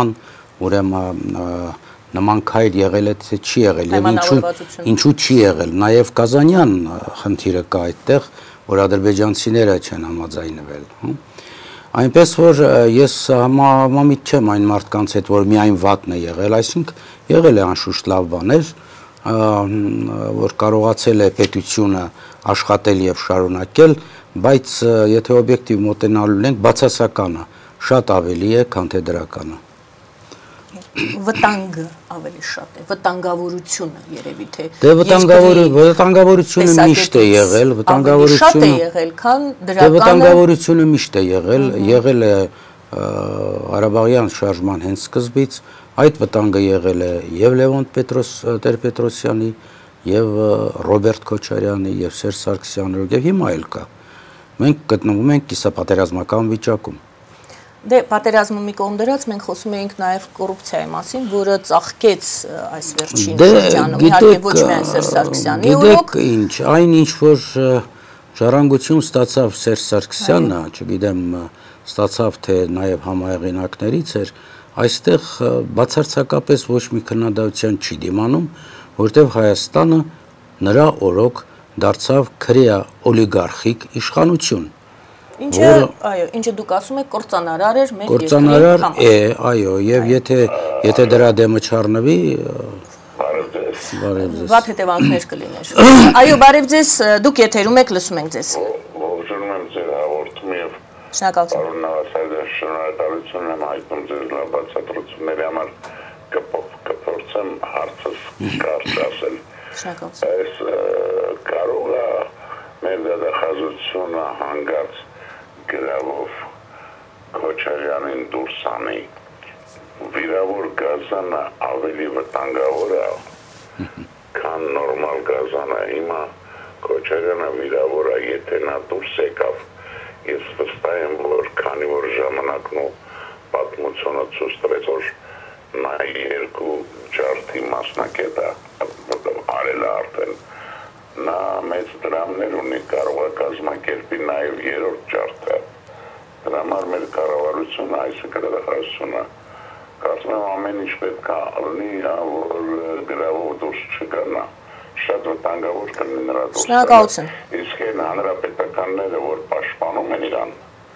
նման քայլ եղել է թե չի եղել եւ ինչու չի եղել, նաեւ Կազանյան խնդիրը կա այդտեղ, որ ադրբեջանցիները չեն համաձայնվել, Այնպես որ ես համամիտ չեմ այն մարդկանց հետ, որ միայն վատն է եղել, այսինքն եղել է անշուշտ լավ բաներ, որ կարողացել է պետությունը աշխատել եւ շարունակել, բայց եթե օբյեկտիվ մոտենալու ենք, բացասականը շատ ավելի է, քան թե դրականը։ Վտանգը ավելի շատ է, վտանգավորությունը երևի թե վտանգավորությունը միշտ է եղել, շատ է եղել, քան դրականը։ Վտանգավորությունը միշտ է եղել է Ղարաբաղյան շարժման հենց սկզբից, այդ վտանգը եղել է եւ Լևոնտ Տեր-Պետրոսյանի, եւ Ռոբերտ Քոչարյանի, եւ Սերժ Սարգսյանի, եւ հիմա էլ կա։ Մենք գտնվում ենք կիսապատերազմական վիճակում։ Դե պատերազմը մի կողմ դրած, մենք խոսում էինք նաև կոռուպցիայի մասին, որը ծաղկեց այս վերջին շրջանում, իհարկե ոչ միայն Սերժ Սարգսյանի օրոք։ Գիտեք ինչ, այն ինչ որ ժառանգություն ստացավ Սերժ Սարգսյանը, չգիտեմ, ստացավ թե նաև համահեղինակներից էր, այստեղ բացարձակապես ոչ մի քննադատության չի դիմանում, որտեղ Հայաստանը նրա օրոք դարձավ քրեա օլիգարխիկ իշխանություն։ Ինչը դուք ասում եք կործանարար էր մեր երկրի համար։ Կործանարար է, այո, եւ եթե դրա դեմը չառնվի, վատ հետևանքներ կլիներ։ Այո, բարև ձեզ, դուք եթերում եք, լսում ենք ձեզ։ Ողջունում եմ ձեր հաղորդում եւ շնորհակալություն։ Պարոն Նավասարյան, շնորհակալություն եմ հայտնում ձեր լավ բացատրությունների համար, կփորձեմ հարցս կարճ ասել։ Շնորհակալություն։ Այս կարող է մեր դատախազությունը հանգած գրավով Քոչարյանին դուրս անի, վիրավոր Գազանը ավելի վտանգավոր է, քան նորմալ Գազանը, հիմա Քոչարյանը վիրավոր է, եթե նա դուրս եկավ, ես վստահ եմ, որ քանի որ ժամանակն ու պատմությունը ցույց տվեց, որ նա երկու ջարդի մասնակետ է, արել է արդեն, նա մեծ դրամներ ունի, կարող է կազմակերպի նաև երրորդ ջարդը։ Դրա համար մեր կառավարությունը, այսինքն դատախազությունը, կարծում եմ ամեն ինչ պետք է լինի, որ գրավով դուրս չգանա, շատ վտանգավոր կլինի նրա դուրս։ Շնորհակալություն։ Իսկ այն հանրապետականները, որ պաշտպանում են իրան,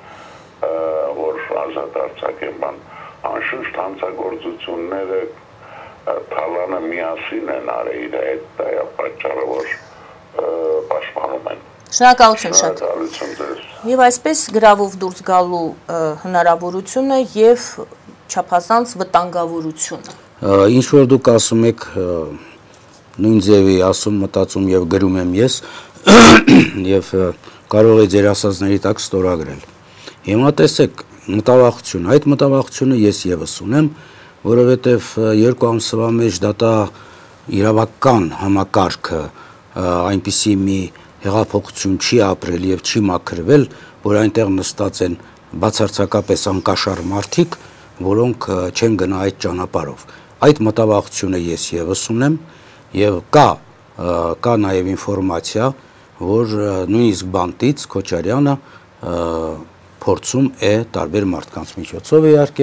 որ ազատ արձակեն բան, անշուշտ հանցագործությունները թալանը միասին են արել, այդ դա է պատճառը, որ պաշտպանում են։ Շնորհակալություն շատ։ Եվ այսպես գրավով դուրս գալու հնարավորությունը եւ չափազանց վտանգավորությունը։ Ինչ որ դուք ասում եք, նույն ձևի ասում, մտածում եւ գրում եմ ես, եւ կարող է ձեր ասածների տակ ստորագրել։ Հիմա տեսեք, մտավախություն, այդ մտավախությունը ես եւս ունեմ, որովհետեւ երկու ամսվա մեջ դատա իրավական համակարգը այնպիսի մի հեղափոխություն չի ապրել եւ չի մաքրվել, որ այնտեղ նստած են բացարձակապես անկաշար մարդիկ, որոնք չեն գնա այդ ճանապարհով։ Այդ մտավախությունը ես եւս ունեմ եւ կա նաեւ ինֆորմացիա, որ նույնիսկ բանտից Քոչարյանը փորձում է տարբեր մարդկանց միջոցով իհարկե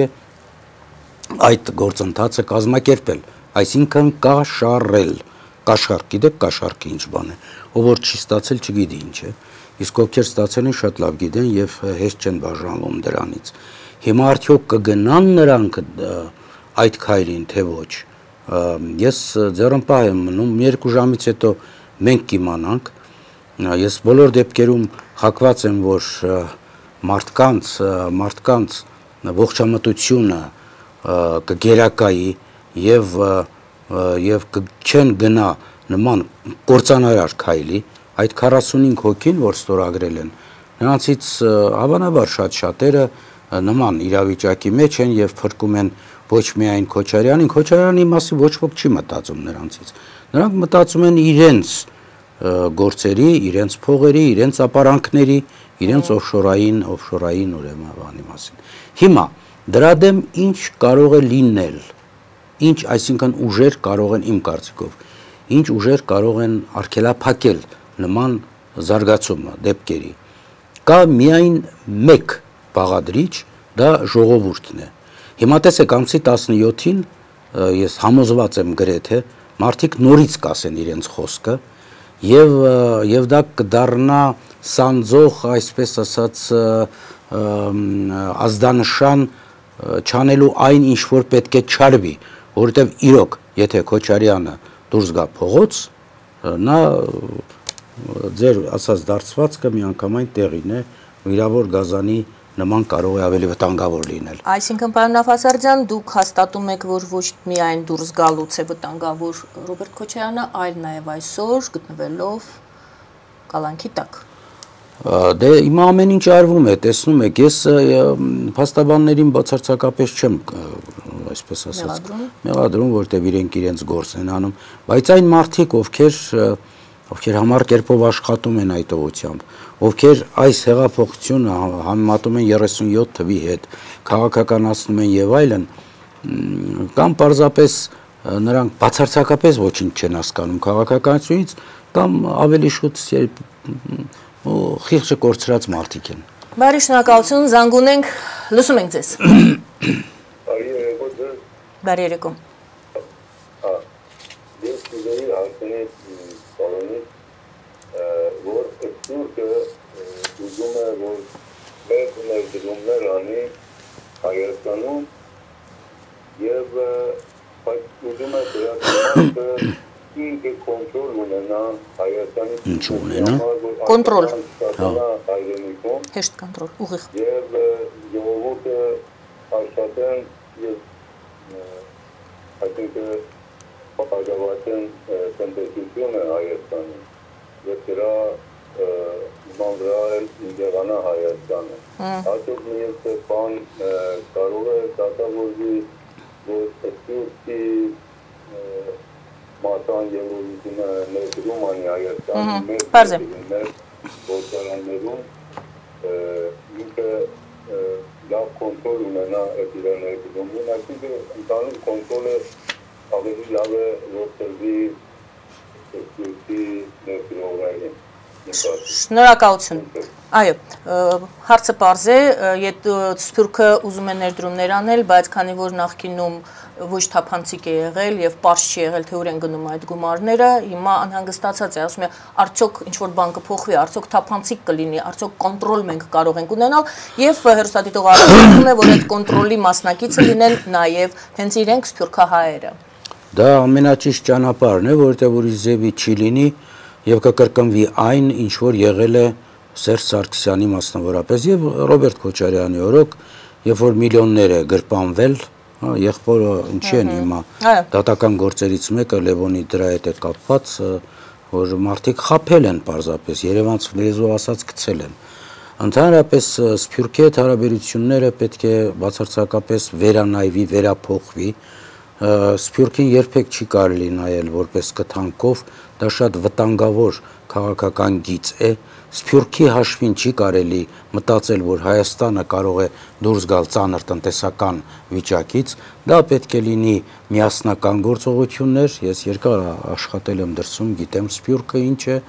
այդ գործընթացը կազմակերպել, այսինքն կաշառել, կաշառք, գիտեք կաշառքը ինչ բան է, ով որ չի ստացել չգիտի ինչ է, իսկ ովքեր ստացել են շատ լավ գիտեն եւ հեշտ չեն բաժանվում դրանից։ Հիմա արդյոք կգնան նրանք այդ քայլին թե ոչ։ Ես ձեռնպահ եմ մնում, 2 ժամից հետո մենք կիմանանք, ես բոլոր դեպքերում հակված եմ, որ մարդկանց ողջամտությունը կգերակայի եւ չեն գնա նման կործանարար քայլի, այդ 45 հոգին, որ ստորագրել են, նրանցից հավանաբար շատ-շատերը նման իրավիճակի մեջ են եւ փրկում են ոչ միայն Քոչարյանին, Քոչարյանի մասի ոչ ոք չի մտածում նրանցից։ Նրանք մտածում են իրենց գործերի, իրենց փողերի, իրենց ապարանքների իրենց օֆշորային ուրեմն բանի մասին։ Հիմա դրա դեմ ինչ կարող է լինել, ինչ այսինքն ուժեր կարող են իմ կարծիքով, ինչ ուժեր կարող են արգելափակել նման զարգացումը դեպքերի։ Կա միայն մեկ բաղադրիչ, դա ժողովուրդն է։ Հիմա տեսեք ամսի 17-ին ես համոզված եմ գրեթե մարդիկ նորից կասեն իրենց խոսքը եւ դա կդառնա սանձող, այսպես ասած, ազդանշան չանելու այն ինչ որ պետք է չարվի, որովհետեւ իրոք, եթե Քոչարյանը դուրս գա փողոց, նա ձեր ասած դարձվածքը միանգամայն տեղին է, վիրավոր գազանի նման կարող է ավելի վտանգավոր լինել։ Այսինքն, պարոն Նավասարդյան, դուք հաստատում եք, որ ոչ միայն դուրս գալուց է վտանգավոր Ռոբերտ Քոչարյանը, այլ նաև այսօր գտնվելով կալանքի տակ։ Դե հիմա ամեն ինչ արվում է, տեսնում եք, ես փաստաբաններին բացարձակապես չեմ, այսպես ասած, մեղադրում, որտեղ իրենք իրենց գործ են անում, բայց այն մարդիկ, ովքեր համառ կերպով աշխատում են այդ ուղղությամբ, ովքեր այս հեղափոխությունը համեմատում են 37 թվի հետ, քաղաքականացնում են եւ այլն, կամ պարզապես նրանք բացարձակապես ոչինչ չեն հասկանում քաղաքականությունից, կամ ավելի շուտ խիղճը կորցրած մարդիկ են։ Բարի շնորհակալություն, զանգուն ենք, լսում ենք ձեզ։ Բարի երեկո։ Որ սուրկը ուզում է, որ մեկ ներդրումներ անի Հայաստանում և ուզում է դրացմանը ինքը կոնտրոլ ունենա Հայաստանի ինչ ունենա? Կոնտրոլ։ հայրենիքում Հեշտ կոնտրոլ, ուղիղ։ և ժողովուրդը աշխատեն և այսինքն պահագավացեն տնտեսությունը Հայաստանում և դրա մանրալ ինգեղանա Հայաստանը։ Հատուկ միևս բան կարող է դատավորվի, որ սպյուրքի մատան և ուզում է ներդրում անի Հայաստանը մեր գործարաններում ինքը լավ կոնտրոլ ունենա իր ներդրումին, այսինքն ընդհանուր կոնտրոլը ավելի լավ է որտեղի սպյուրքի ներդրողներին։ Շնորհակալություն։ Այո, հարցը պարզ է, Սփյուռքը ուզում է ներդրումներ անել, բայց քանի որ նախկինում ոչ թափանցիկ է եղել եւ պարզ չի եղել թե ուր են գնում այդ գումարները, հիմա անհանգստացած է, ասում է, արդյոք ինչ որ բան կփոխվի, արդյոք թափանցիկ կլինի, արդյոք կոնտրոլ մենք կարող ենք ունենալ եւ հերոստատիտողը ասում է, որ այդ կոնտրոլի մասնակիցը լինեն նաեւ հենց իրենք սփյուռքահայերը։ Դա ամենաճիշտ ճանապարհն է, որովհետեւ ուրիշ ձևի չի լինի եւ կկրկնվի այն, ինչ որ եղել է Սերժ Սարգսյանի մասնավորապես եւ Ռոբերտ Քոչարյանի օրոք, երբ որ միլիոններ է գրպանվել, եղբորը ինչի են հիմա դատական գործերից մեկը Լևոնի դրա հետ է կապված, որ մարդիկ խաբել են պարզապես, Երևանց լեզվով ասած գցել են։ Ընդհանրապես Սփյուռքի հետ հարաբերությունները պետք է բացարձակապես վերանայվի, վերափոխվի։ Սփյուռքին երբեք չի կարելի նայել որպես կթանկով, դա շատ վտանգավոր քաղաքական գիծ է։ Սփյուռքի հաշվին չի կարելի մտածել, որ Հայաստանը կարող է դուրս գալ ծանր տնտեսական վիճակից, դա պետք է լինի միասնական գործողություններ, ես երկար աշխատել եմ դրսում, գիտեմ Սփյուռքը ինչ է,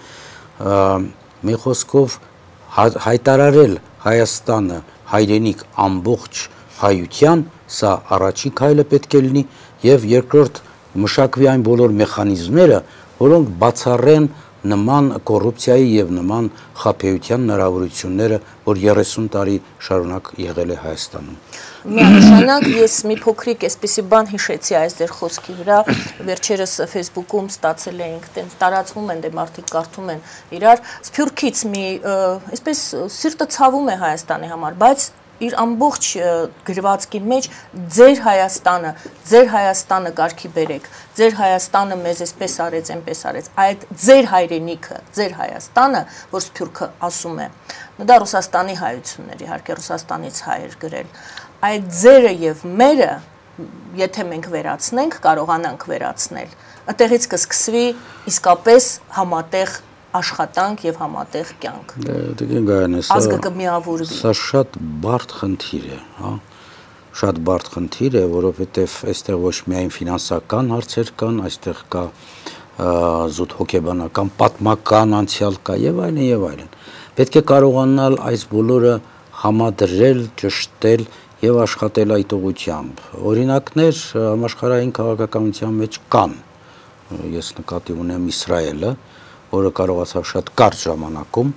մի խոսքով հայտարարել Հայաստանը հայրենիք ամբողջ հայության, սա առաջին քայլը պետք է լինի եւ երկրորդ մշակվի այն բոլոր մեխանիզմները, որոնք բացառեն նման կոռուպցիայի եւ նման խաբեության հնարավորությունները, որ 30 տարի շարունակ եղել է Հայաստանում։ Միանշանակ ես մի փոքրիկ այսպիսի բան հիշեցի այս ձեր խոսքի վրա, վերջերս Facebook-ում ստացել էինք, տենց տարածվում են, դե մարդիկ կարդում են իրար, Սփյուռքից մի այսպես սիրտը ցավում է Հայաստանի համար, բայց իր ամբողջ գրվածքի մեջ ձեր Հայաստանը կարգի բերեք, ձեր Հայաստանը մեզ այսպես արեց, այնպես արեց, այդ ձեր հայրենիքը, ձեր Հայաստանը, որ Սփյուռքը ասում է, դա Ռուսաստանի հայություններ, իհարկե Ռուսաստանից հայ էր գրել, այդ ձերը եւ մերը, եթե մենք վերացնենք, կարողանանք վերացնել, այդտեղից կսկսվի իսկապես համատեղ աշխատանք եւ համատեղ կյանք։ Դե գայանը Ազգը կմիավորվի։ Սա շատ բարդ խնդիր է, հա։ Շատ բարդ խնդիր է, որովհետև այստեղ ոչ միայն ֆինանսական հարցեր կան, այստեղ կա զուտ հոգեբանական, պատմական անցյալ կա եւ այլն եւ այլն։ Պետք է կարողանալ այս բոլորը համադրել, ճշտել եւ աշխատել այդ ուղղությամբ։ Օրինակներ համաշխարհային քաղաքականության մեջ կան։ Ես նկատի ունեմ Իսրայելը, որը կարողացավ շատ կարճ ժամանակում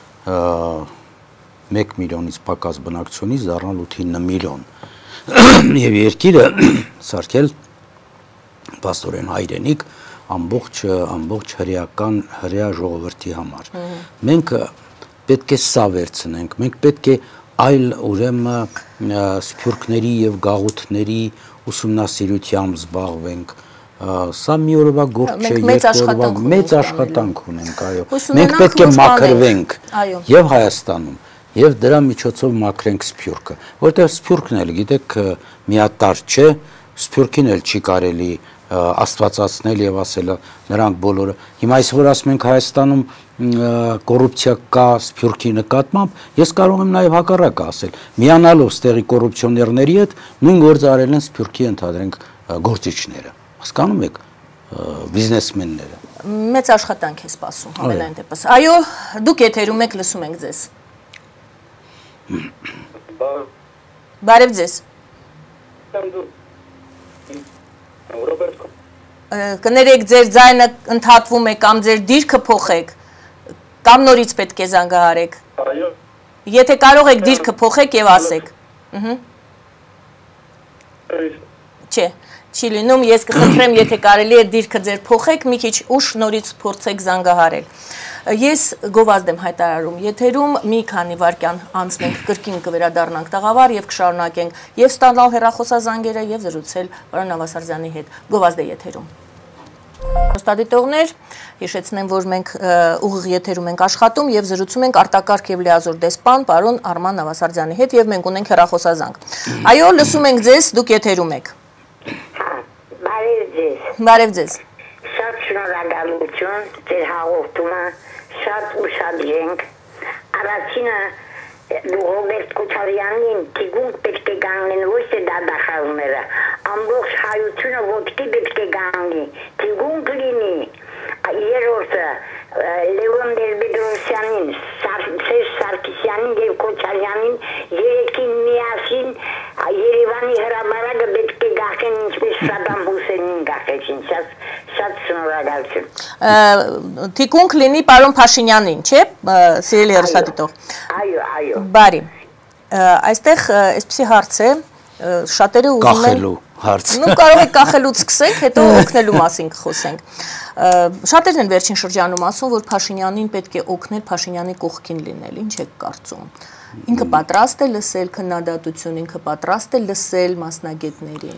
1 միլիոնից պակաս բնակչությունից դառնալ 8-9 միլիոն։ Եվ երկիրը սարքել պաստորեն հայրենիք ամբողջ հրեա ժողովրդի համար։ Մենք պետք է սա վերցնենք, մենք պետք է այլ ուրեմն սփյուռքների եւ գաղութների ուսումնասիրությամբ զբաղվենք։ Սա մի օրվա գործ չէ, երկու օրվա մեծ աշխատանք ունենք, այո։ Մենք պետք է մաքրվենք եւ Հայաստանում, եւ դրա միջոցով մաքրենք սփյուռքը, որտեղ սփյուռքն էլ գիտեք միատարր չէ, սփյուռքին էլ չի կարելի աստվածացնել եւ ասել նրանք բոլորը։ Հիմա այսօր ասում ենք Հայաստանում կոռուպցիա կա սփյուռքի նկատմամբ, ես կարող եմ նաեւ հակառակը ասել։ Միանալով ստեղի կոռուպցիոներների հետ նույն գործը արել են սփյուռքի ընդհանրենք գործիչները։ Հասկանում եք, բիզնեսմենները։ Մեծ աշխատանք է սպասում համենայն դեպս։ Այո, դուք եթերում եք, լսում ենք ձեզ։ Բարև ձեզ։ Կներեք ձեր ձայնը ընդհատվում է կամ ձեր դիրքը փոխեք կամ նորից պետք է զանգահարեք։ Եթե կարող եք դիրքը փոխեք եւ ասեք։ Չէ, չի լինում, ես կխնդրեմ, եթե կարելի է դիրքը ձեր փոխեք, մի քիչ ուշ նորից փորձեք զանգահարել։ Ես գովազդ եմ հայտարարում եթերում, մի քանի վայրկյան անց մենք կրկին կվերադառնանք տաղավար եւ կշարունակենք եւ ստանալ հեռախոսազանգերը եւ զրուցել պարոն Նավասարդյանի հետ։ Գովազդ է եթերում։ Ոստադիտողներ, հիշեցնեմ, որ մենք ուղիղ եթերում ենք աշխատում եւ զրուցում ենք արտակարգ եւ լիազոր դեսպան պարոն Արման Նավասարդյանի հետ եւ մենք ունենք հեռախոսազանգ։ Այո, լսում ենք ձեզ, դուք եթերում եք։ Բարև ձեզ։ Բարև ձեզ։ Շատ շնորհակալություն ձեր հաղորդումը, շատ ուշադրենք։ Առաջինը Ռոբերտ Քոչարյանին թիգուն պետք է գանեն ոչ թե դադախազները, ամբողջ հայությունը ոտքի պետք է գանի, թիգուն կլինի։ Երրորդը Լևոն Տեր-Պետրոսյանին, Սերժ Սարգսյանին եւ Քոչարյանին երեքին միասին Երևանի հրապարակը պետք է գախեն ինչպես Սադամ Հուսեյնին գախեցին։ Շատ շնորհակալություն։ Թիկունք լինի պարոն Փաշինյանին, չէ՞, սիրելի հեռուստադիտող։ Այո։ Բարի։ Այստեղ այսպեսի հարց է, շատերը ուզում են կախելու հարց։ Ну կարող եք կախելուց սկսենք, հետո օգնելու մասին կխոսենք։ Շատերն են վերջին շրջանում ասում, որ Փաշինյանին պետք է օգնել, Փաշինյանի կողքին լինել, ինչ եք կարծում։ Ինքը պատրաստ է լսել քննադատություն, ինքը պատրաստ է լսել մասնագետներին։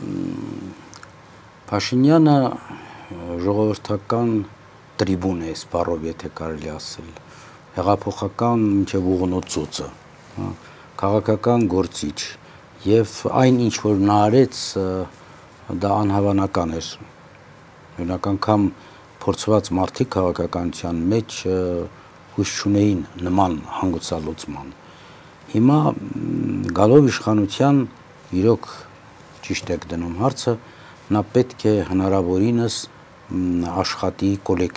Փաշինյանը ժողովրդական տրիբուն է, սպառով, եթե կարելի ասել, հեղափոխական մինչև ուղղնոցոցը, քաղաքական գործիչ, եւ այն ինչ որ նա արեց, դա անհավանական էր։ Օրինակ անգամ փորձված մարդիկ քաղաքականության մեջ հույս չունեին նման հանգուցալուծման։ Հիմա գալով իշխանության, իրոք ճիշտ եք դնում հարցը, նա պետք է հնարավորինս աշխատի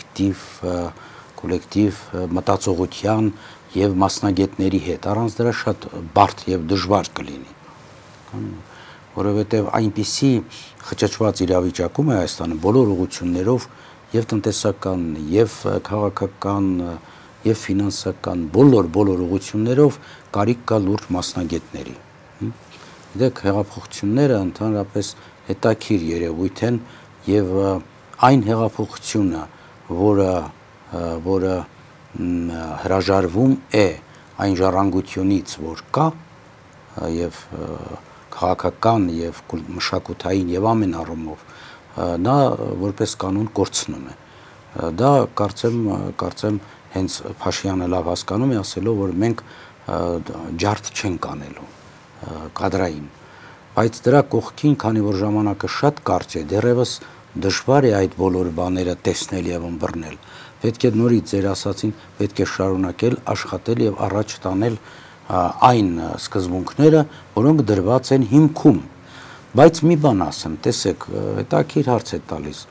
կոլեկտիվ մտածողության եւ մասնագետների հետ, առանց դրա շատ բարդ եւ դժվար կլինի, որովհետեւ այնպիսի խճճված իրավիճակում է Հայաստանը բոլոր ուղղություններով եւ տնտեսական, եւ քաղաքական, եւ ֆինանսական, բոլոր ուղղություններով կարիք կա լուրջ մասնագետների։ Դեք հեղափոխությունները ընդհանրապես հետաքրքիր երևույթ են եւ այն հեղափոխությունը, որը հրաժարվում է այն ժառանգությունից, որ կա եւ քաղաքական եւ մշակութային եւ ամեն առումով նա որպես կանոն կորցնում է։ Դա կարծեմ հենց Փաշինյանը լավ հասկանում է, ասելով, որ մենք ջարդ չենք անելու կադրային, բայց դրա կողքին, քանի որ ժամանակը շատ կարճ է, դեռևս դժվար է այդ բոլոր բաները տեսնել եւ ըմբռնել։ Պետք է նորից ձեր ասածին պետք է շարունակել աշխատել եւ առաջ տանել այն սկզբունքները, որոնք դրված են հիմքում։ Բայց մի բան ասեմ, տեսեք, հետաքրքիր հարց է տալիս։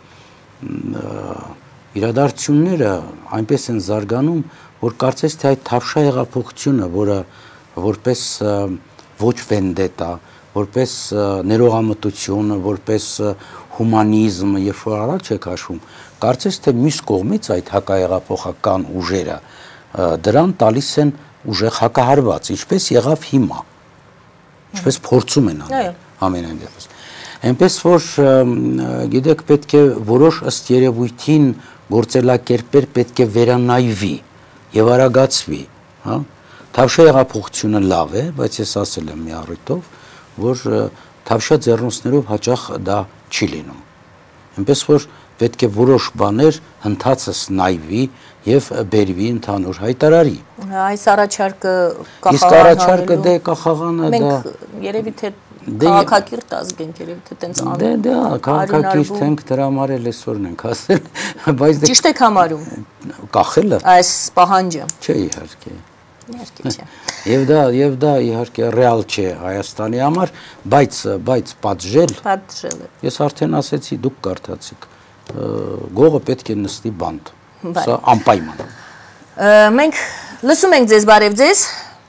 Իրադարձությունները այնպես են զարգանում, որ կարծես թե այդ թավշա հեղափոխությունը, որը որպես ոչ վենդետա, որպես ներողամտություն, որպես հումանիզմ, երբ որ առաջ է քաշվում, կարծես թե մյուս կողմից այդ հակահեղափոխական ուժերը դրան տալիս են ուժեղ հակահարված, ինչպես եղավ հիմա, ինչպես փորձում են անել ամենայն դեպս։ Այնպես որ գիտեք, պետք է որոշ ըստ երևույթին գործելակերպեր պետք է վերանայվի եւ արագացվի, հա։ Թավշա հեղափոխությունը լավ է, բայց ես ասել եմ մի առիթով, որ թավշա ձեռնոցներով հաճախ դա չի լինում։ Այնպես որ պետք է որոշ բաներ հնդածս նայվի եւ բերվի ընդհանուր հայտարարի։ Այս առաջարկը Իսկ առաջարկը դե կախաղանը դա երևի թե քաղաքակիրթ ազգ ենք, երևի թե տենց անում։ Դե քաղաքակիրթ ենք, դրա համար էլ այսօրն ենք ասել, բայց դե ճիշտ եք համարում կախելը այս պահանջը։ Չէ, իհարկե։ Իհարկե չէ։ Եվ դա իհարկե ռեալ չէ Հայաստանի համար, բայց պատժել է։ Ես արդեն ասեցի, դուք կարդացիք, գողը պետք է նստի բանտ։ Սա անպայման։ Մենք լսում ենք ձեզ, բարև ձեզ։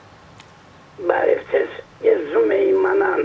Բարև ձեզ։ Ես ուզում եմ իմանալ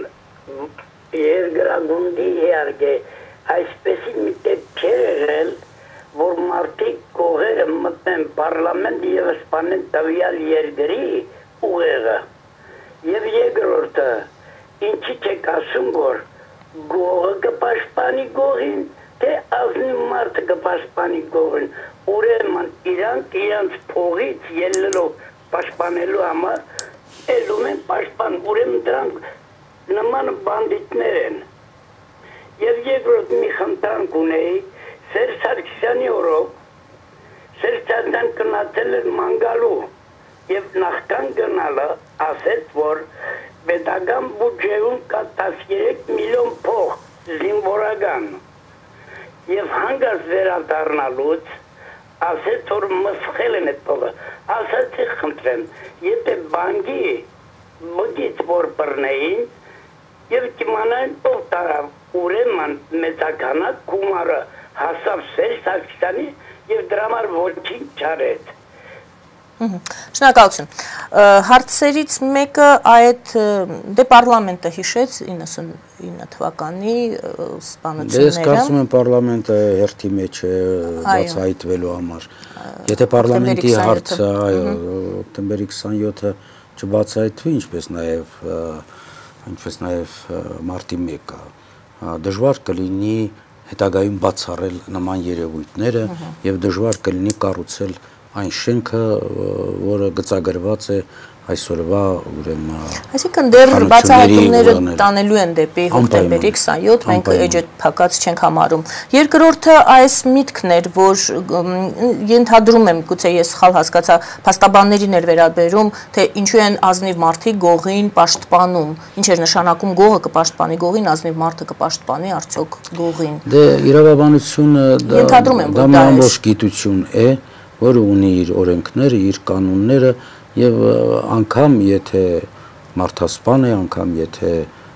երկրագունդի իհարկե այսպեսի մի դեպք չէր եղել, որ մարդիկ գողերը մտնեն պարլամենտ եւ սպանեն տվյալ երկրի ուղեղը։ Եվ երկրորդը, ինչի՞ չեք ասում, որ գողը կպաշտպանի գողին, թե ազնիվ մարդը կպաշտպանի գողին։ Ուրեմն իրանք իրանց փողից ելնելով պաշտպանելու համար ելում են պաշտպան, ուրեմն դրանք նման բանդիտներ են։ Եվ երկրորդ մի խնդրանք ունեի Սերժ Սարգսյանի օրոք, Սերժ Սարգսյան գնացել էր Մանգալու եւ նախքան գնալը ասեց, որ պետական բյուջեում կա 13 միլիոն փող զինվորական եւ հանգած վերադառնալուց ասեց, որ մսխել են այդ փողը, ասացի խնդրեմ, եթե բանկի մգից որ բռնեին եւ կիմանային ով տարավ, ուրեմն մեծականակ գումարը հասավ Սերժ Սարգսյանի եւ դրա համար ոչինչ չարեց։ Շնորհակալություն։ Հարցերից մեկը այդ դե պարլամենտը հիշեց 99 թվականի սպանությունները։ Ես կարծում եմ պարլամենտը հերթի մեջ է բացահայտվելու համար։ Եթե պարլամենտի հարցը, հոկտեմբերի 27-ը չբացահայտվի, ինչպես նաև մարտի 1-ը, դժվար կլինի հետագայում բացառել նման երևույթները եւ դժվար կլինի կառուցել այն շենքը, որը գծագրված է այսօրվա ուրեմն Այսինքն դեռ բացահայտումները տանելու են դեպի հոկտեմբերի 27, մենք էջը փակած չենք համարում։ Երկրորդը այս միտքն էր, որ ենթադրում եմ, գուցե ես սխալ հասկացա, փաստաբաններին էր վերաբերում, թե ինչու են ազնիվ մարդիկ գողին պաշտպանում, ինչ էր նշանակում գողը կպաշտպանի գողին, ազնիվ մարդը կպաշտպանի արդյոք գողին։ Դե իրավաբանությունը դա ամբողջ գիտություն է, որը ունի իր օրենքները, իր կանոնները եւ անգամ եթե մարդասպան է, անգամ եթե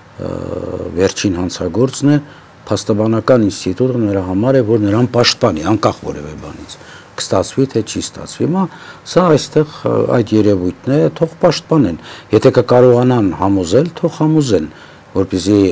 վերջին հանցագործն է, փաստաբանական ինստիտուտը նրա համար է, որ նրան պաշտպանի, անկախ որևէ բանից, կստացվի թե չի ստացվի։ Հիմա սա այստեղ այդ երևույթն է, թող պաշտպանեն։ Եթե կկարողանան համոզել, թող համոզեն, որպեսզի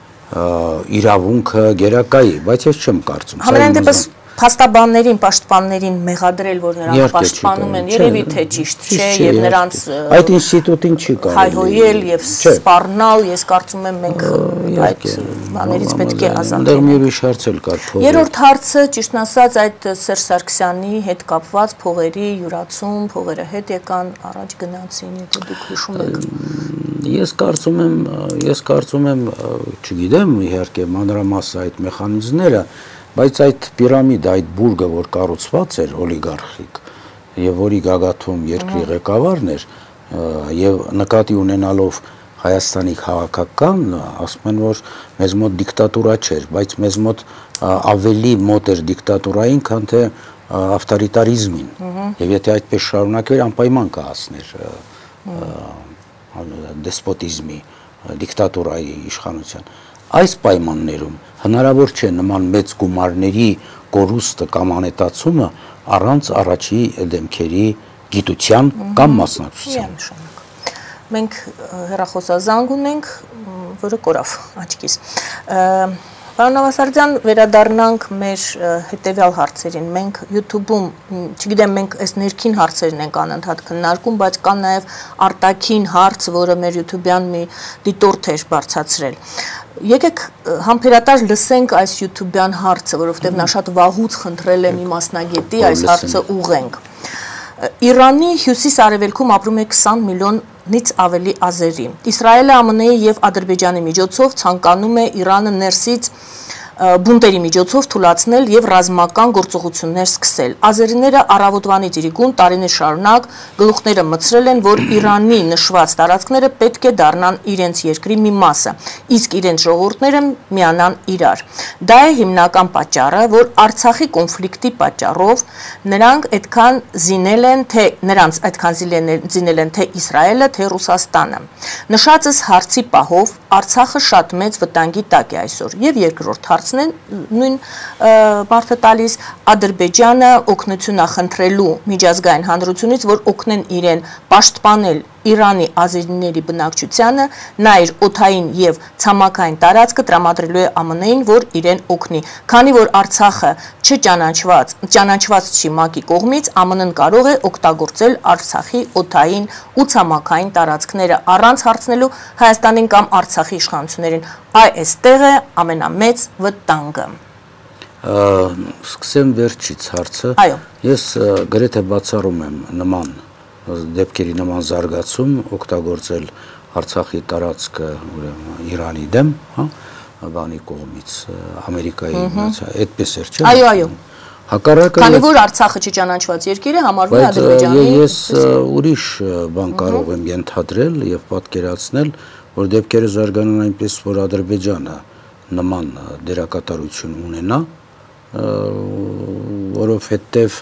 իրավունքը գերակայի, բայց ես չեմ կարծում։ Համենայն դեպս փաստաբաններին, պաշտպաններին մեղադրել, որ նրանք պաշտպանում են, երևի թե ճիշտ չէ եւ նրանց այդ ինստիտուտին չի կարելի հայհոյել եւ սպառնալ, ես կարծում եմ մենք այդ բաներից պետք է ազատվել։ Այնտեղ մի ուրիշ հարց էլ կար փողը։ Երրորդ հարցը, ճիշտն ասած, այդ Սերժ Սարգսյանի հետ կապված փողերի յուրացում, փողերը հետ եկան, առաջ գնացին, եթե դուք հիշում եք։ Ես կարծում եմ, չգիտեմ, իհարկե մանրամասը այդ մեխանիզմները, բայց այդ պիրամիդը, այդ բուրգը, որ կառուցված էր օլիգարխիկ եւ որի գագաթում երկրի ղեկավարն էր եւ նկատի ունենալով Հայաստանի քաղաքական, ասում են, որ մեզ մոտ դիկտատուրա չէր, բայց մեզ մոտ ավելի մոտ էր դիկտատուրային, քան թե ավտորիտարիզմին, եւ եթե այդպես շարունակվեր, անպայման կհասներ դեսպոտիզմի, դիկտատուրայի իշխանության։ Այս պայմաններում հնարավոր չէ նման մեծ գումարների կորուստը կամ անետացումը առանց առաջի դեմքերի գիտության կամ մասնակցության։ Մենք հեռախոսազանգ ունենք, որը կորավ աչքիս։ Պարոն Նավասարդյան, վերադառնանք մեր հետևյալ հարցերին։ Մենք YouTube-ում, չգիտեմ, մենք այս ներքին հարցերն ենք անընդհատ քննարկում, բայց կա նաև արտաքին հարց, որը մեր YouTube-յան մի դիտորդ էր բարձրացրել։ Եկեք համբերատար լսենք այս YouTube-յան հարցը, որովհետև նա շատ վաղուց խնդրել է մի մասնագետի այս հարցը ուղենք։ Իրանի հյուսիս-արևելքում ապրում է 20 միլիոնից ավելի ազերի։ Իսրայելը ԱՄՆ-ի եւ Ադրբեջանի միջոցով ցանկանում է Իրանը ներսից բունտերի միջոցով թույլատրել եւ ռազմական գործողություններ սկսել։ Ազերիները առավոտվանից իրիկուն տարիներ շարունակ գլուխները մտցրել են, որ Իրանի նշված տարածքները պետք է դառնան իրենց երկրի մի մասը, իսկ իրենց ժողովուրդները միանան իրար։ Դա է հիմնական պատճառը, որ Արցախի կոնֆլիկտի պատճառով նրանց այդքան զինել են թե Իսրայելը, թե Ռուսաստանը։ Նշածս հարցի պահով Արցախը շատ մեծ վտանգի տակ է այսօր։ Եվ երկրորդ հարցն է նույն մարդը տալիս Ադրբեջանը օգնություն խնդրելու միջազգային հանրությունից, որ օգնեն իրեն պաշտպանել Իրանի ազերիների բնակչությանը, նա իր օդային եւ ցամաքային տարածքը տրամադրելու է ԱՄՆ-ին, որ իրեն օգնի։ Քանի որ Արցախը ճանաչված չի ՄԱԿ-ի կողմից, ԱՄՆ-ն կարող է օգտագործել Արցախի օդային ու ցամաքային տարածքները առանց հարցնելու Հայաստանին կամ Արցախի իշխանություններին։ Այստեղ է ամենամեծ վտանգը։ Սկսեմ վերջից հարցը։ Ես գրեթե բացառում եմ նման դեպքերի նման զարգացում օգտագործել Արցախի տարածքը Իրանի դեմ, բանի կողմից, Ամերիկայի, այդպես էր, չէ՞։ Այո։ Քանի որ Արցախը չճանաչված երկիր է, համարվում է Ադրբեջանի։ Ես ուրիշ բան կարող եմ ենթադրել եւ պատկերացնել, որ դեպքերը զարգանան այնպես, որ Ադրբեջանը նման դերակատարություն ունենա, որովհետեւ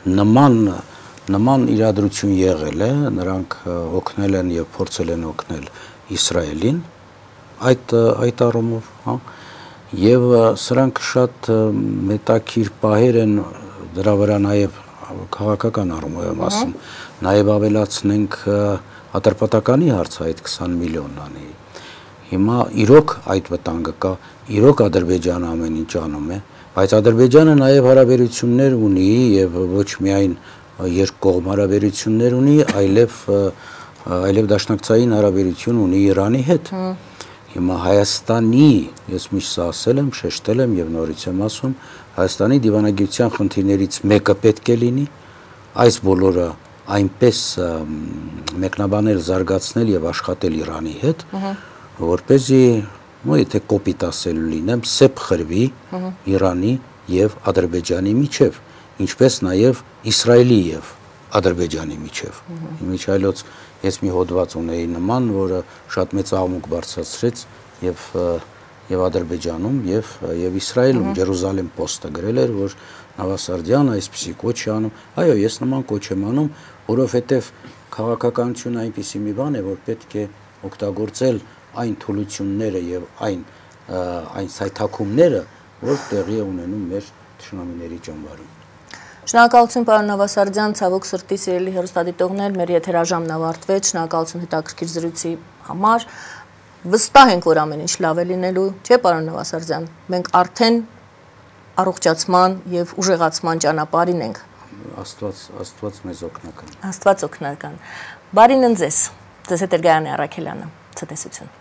նման իրադրություն եղել է, նրանք օգնել են եւ փորձել են օգնել Իսրայելին այդ առումով, եւ սրանք շատ մետաքրիր պահեր են, դրա վրա նաեւ քաղաքական առումով եմ ասում, նաեւ ավելացնենք ատրպատականի հարցը այդ 20 միլիոնանի։ Հիմա իրոք այդ վտանգը կա, իրոք Ադրբեջանը ամեն ինչ անում է, բայց Ադրբեջանը նաեւ հարաբերություններ ունի եւ ոչ միայն երկկողմ հարաբերություններ ունի, այլև դաշնակցային հարաբերություն ունի Իրանի հետ։ Հիմա Հայաստանի, ես միշտ ասել եմ, շեշտել եմ եւ նորից եմ ասում, Հայաստանի դիվանագիտության խնդիրներից մեկը պետք է լինի այս բոլորը այնպես մեկնաբանել, զարգացնել եւ աշխատել Իրանի հետ, որպեսզի, եթե կոպիտ ասելու լինեմ, սեփ խրվի Իրանի եւ Ադրբեջանի միջև, ինչպես նաև Իսրայելի եւ Ադրբեջանի միջև։ Իմիջայլոց ես մի հոդված ունեի նման, որը շատ մեծ աղմուկ բարձրացրեց եւ Ադրբեջանում եւ Իսրայելում, Ջերուսալեմ Post-ը գրել էր, որ Նավասարդյանը այսպիսի կոչ է անում։ Այո, ես նման կոչ եմ անում, որովհետեւ քաղաքականությունը այնպիսի մի բան է, որ պետք է օգտագործել այն թուլությունները եւ այն սայթաքումները, որ տեղի ունենում մեր թշնամիների ճամբարում։ Շնորհակալություն պարոն Նավասարդյան, ցավոք սրտի սիրելի հեռուստադիտողներ, մեր եթերաժամն ավարտվեց, շնորհակալություն հետաքրքիր զրույցի համար։ Վստահ ենք, որ ամեն ինչ լավ է լինելու, չէ՞ պարոն Նավասարդյան։ Մենք արդեն առողջացման եւ ուժեղացման ճանապարհին ենք։ Աստված մեզ օգնական։ Աստված օգնական։ Բարին ընձեզ։ Ձեզ հետ էր Գայանե Առաքելյանը։ Ցտեսություն։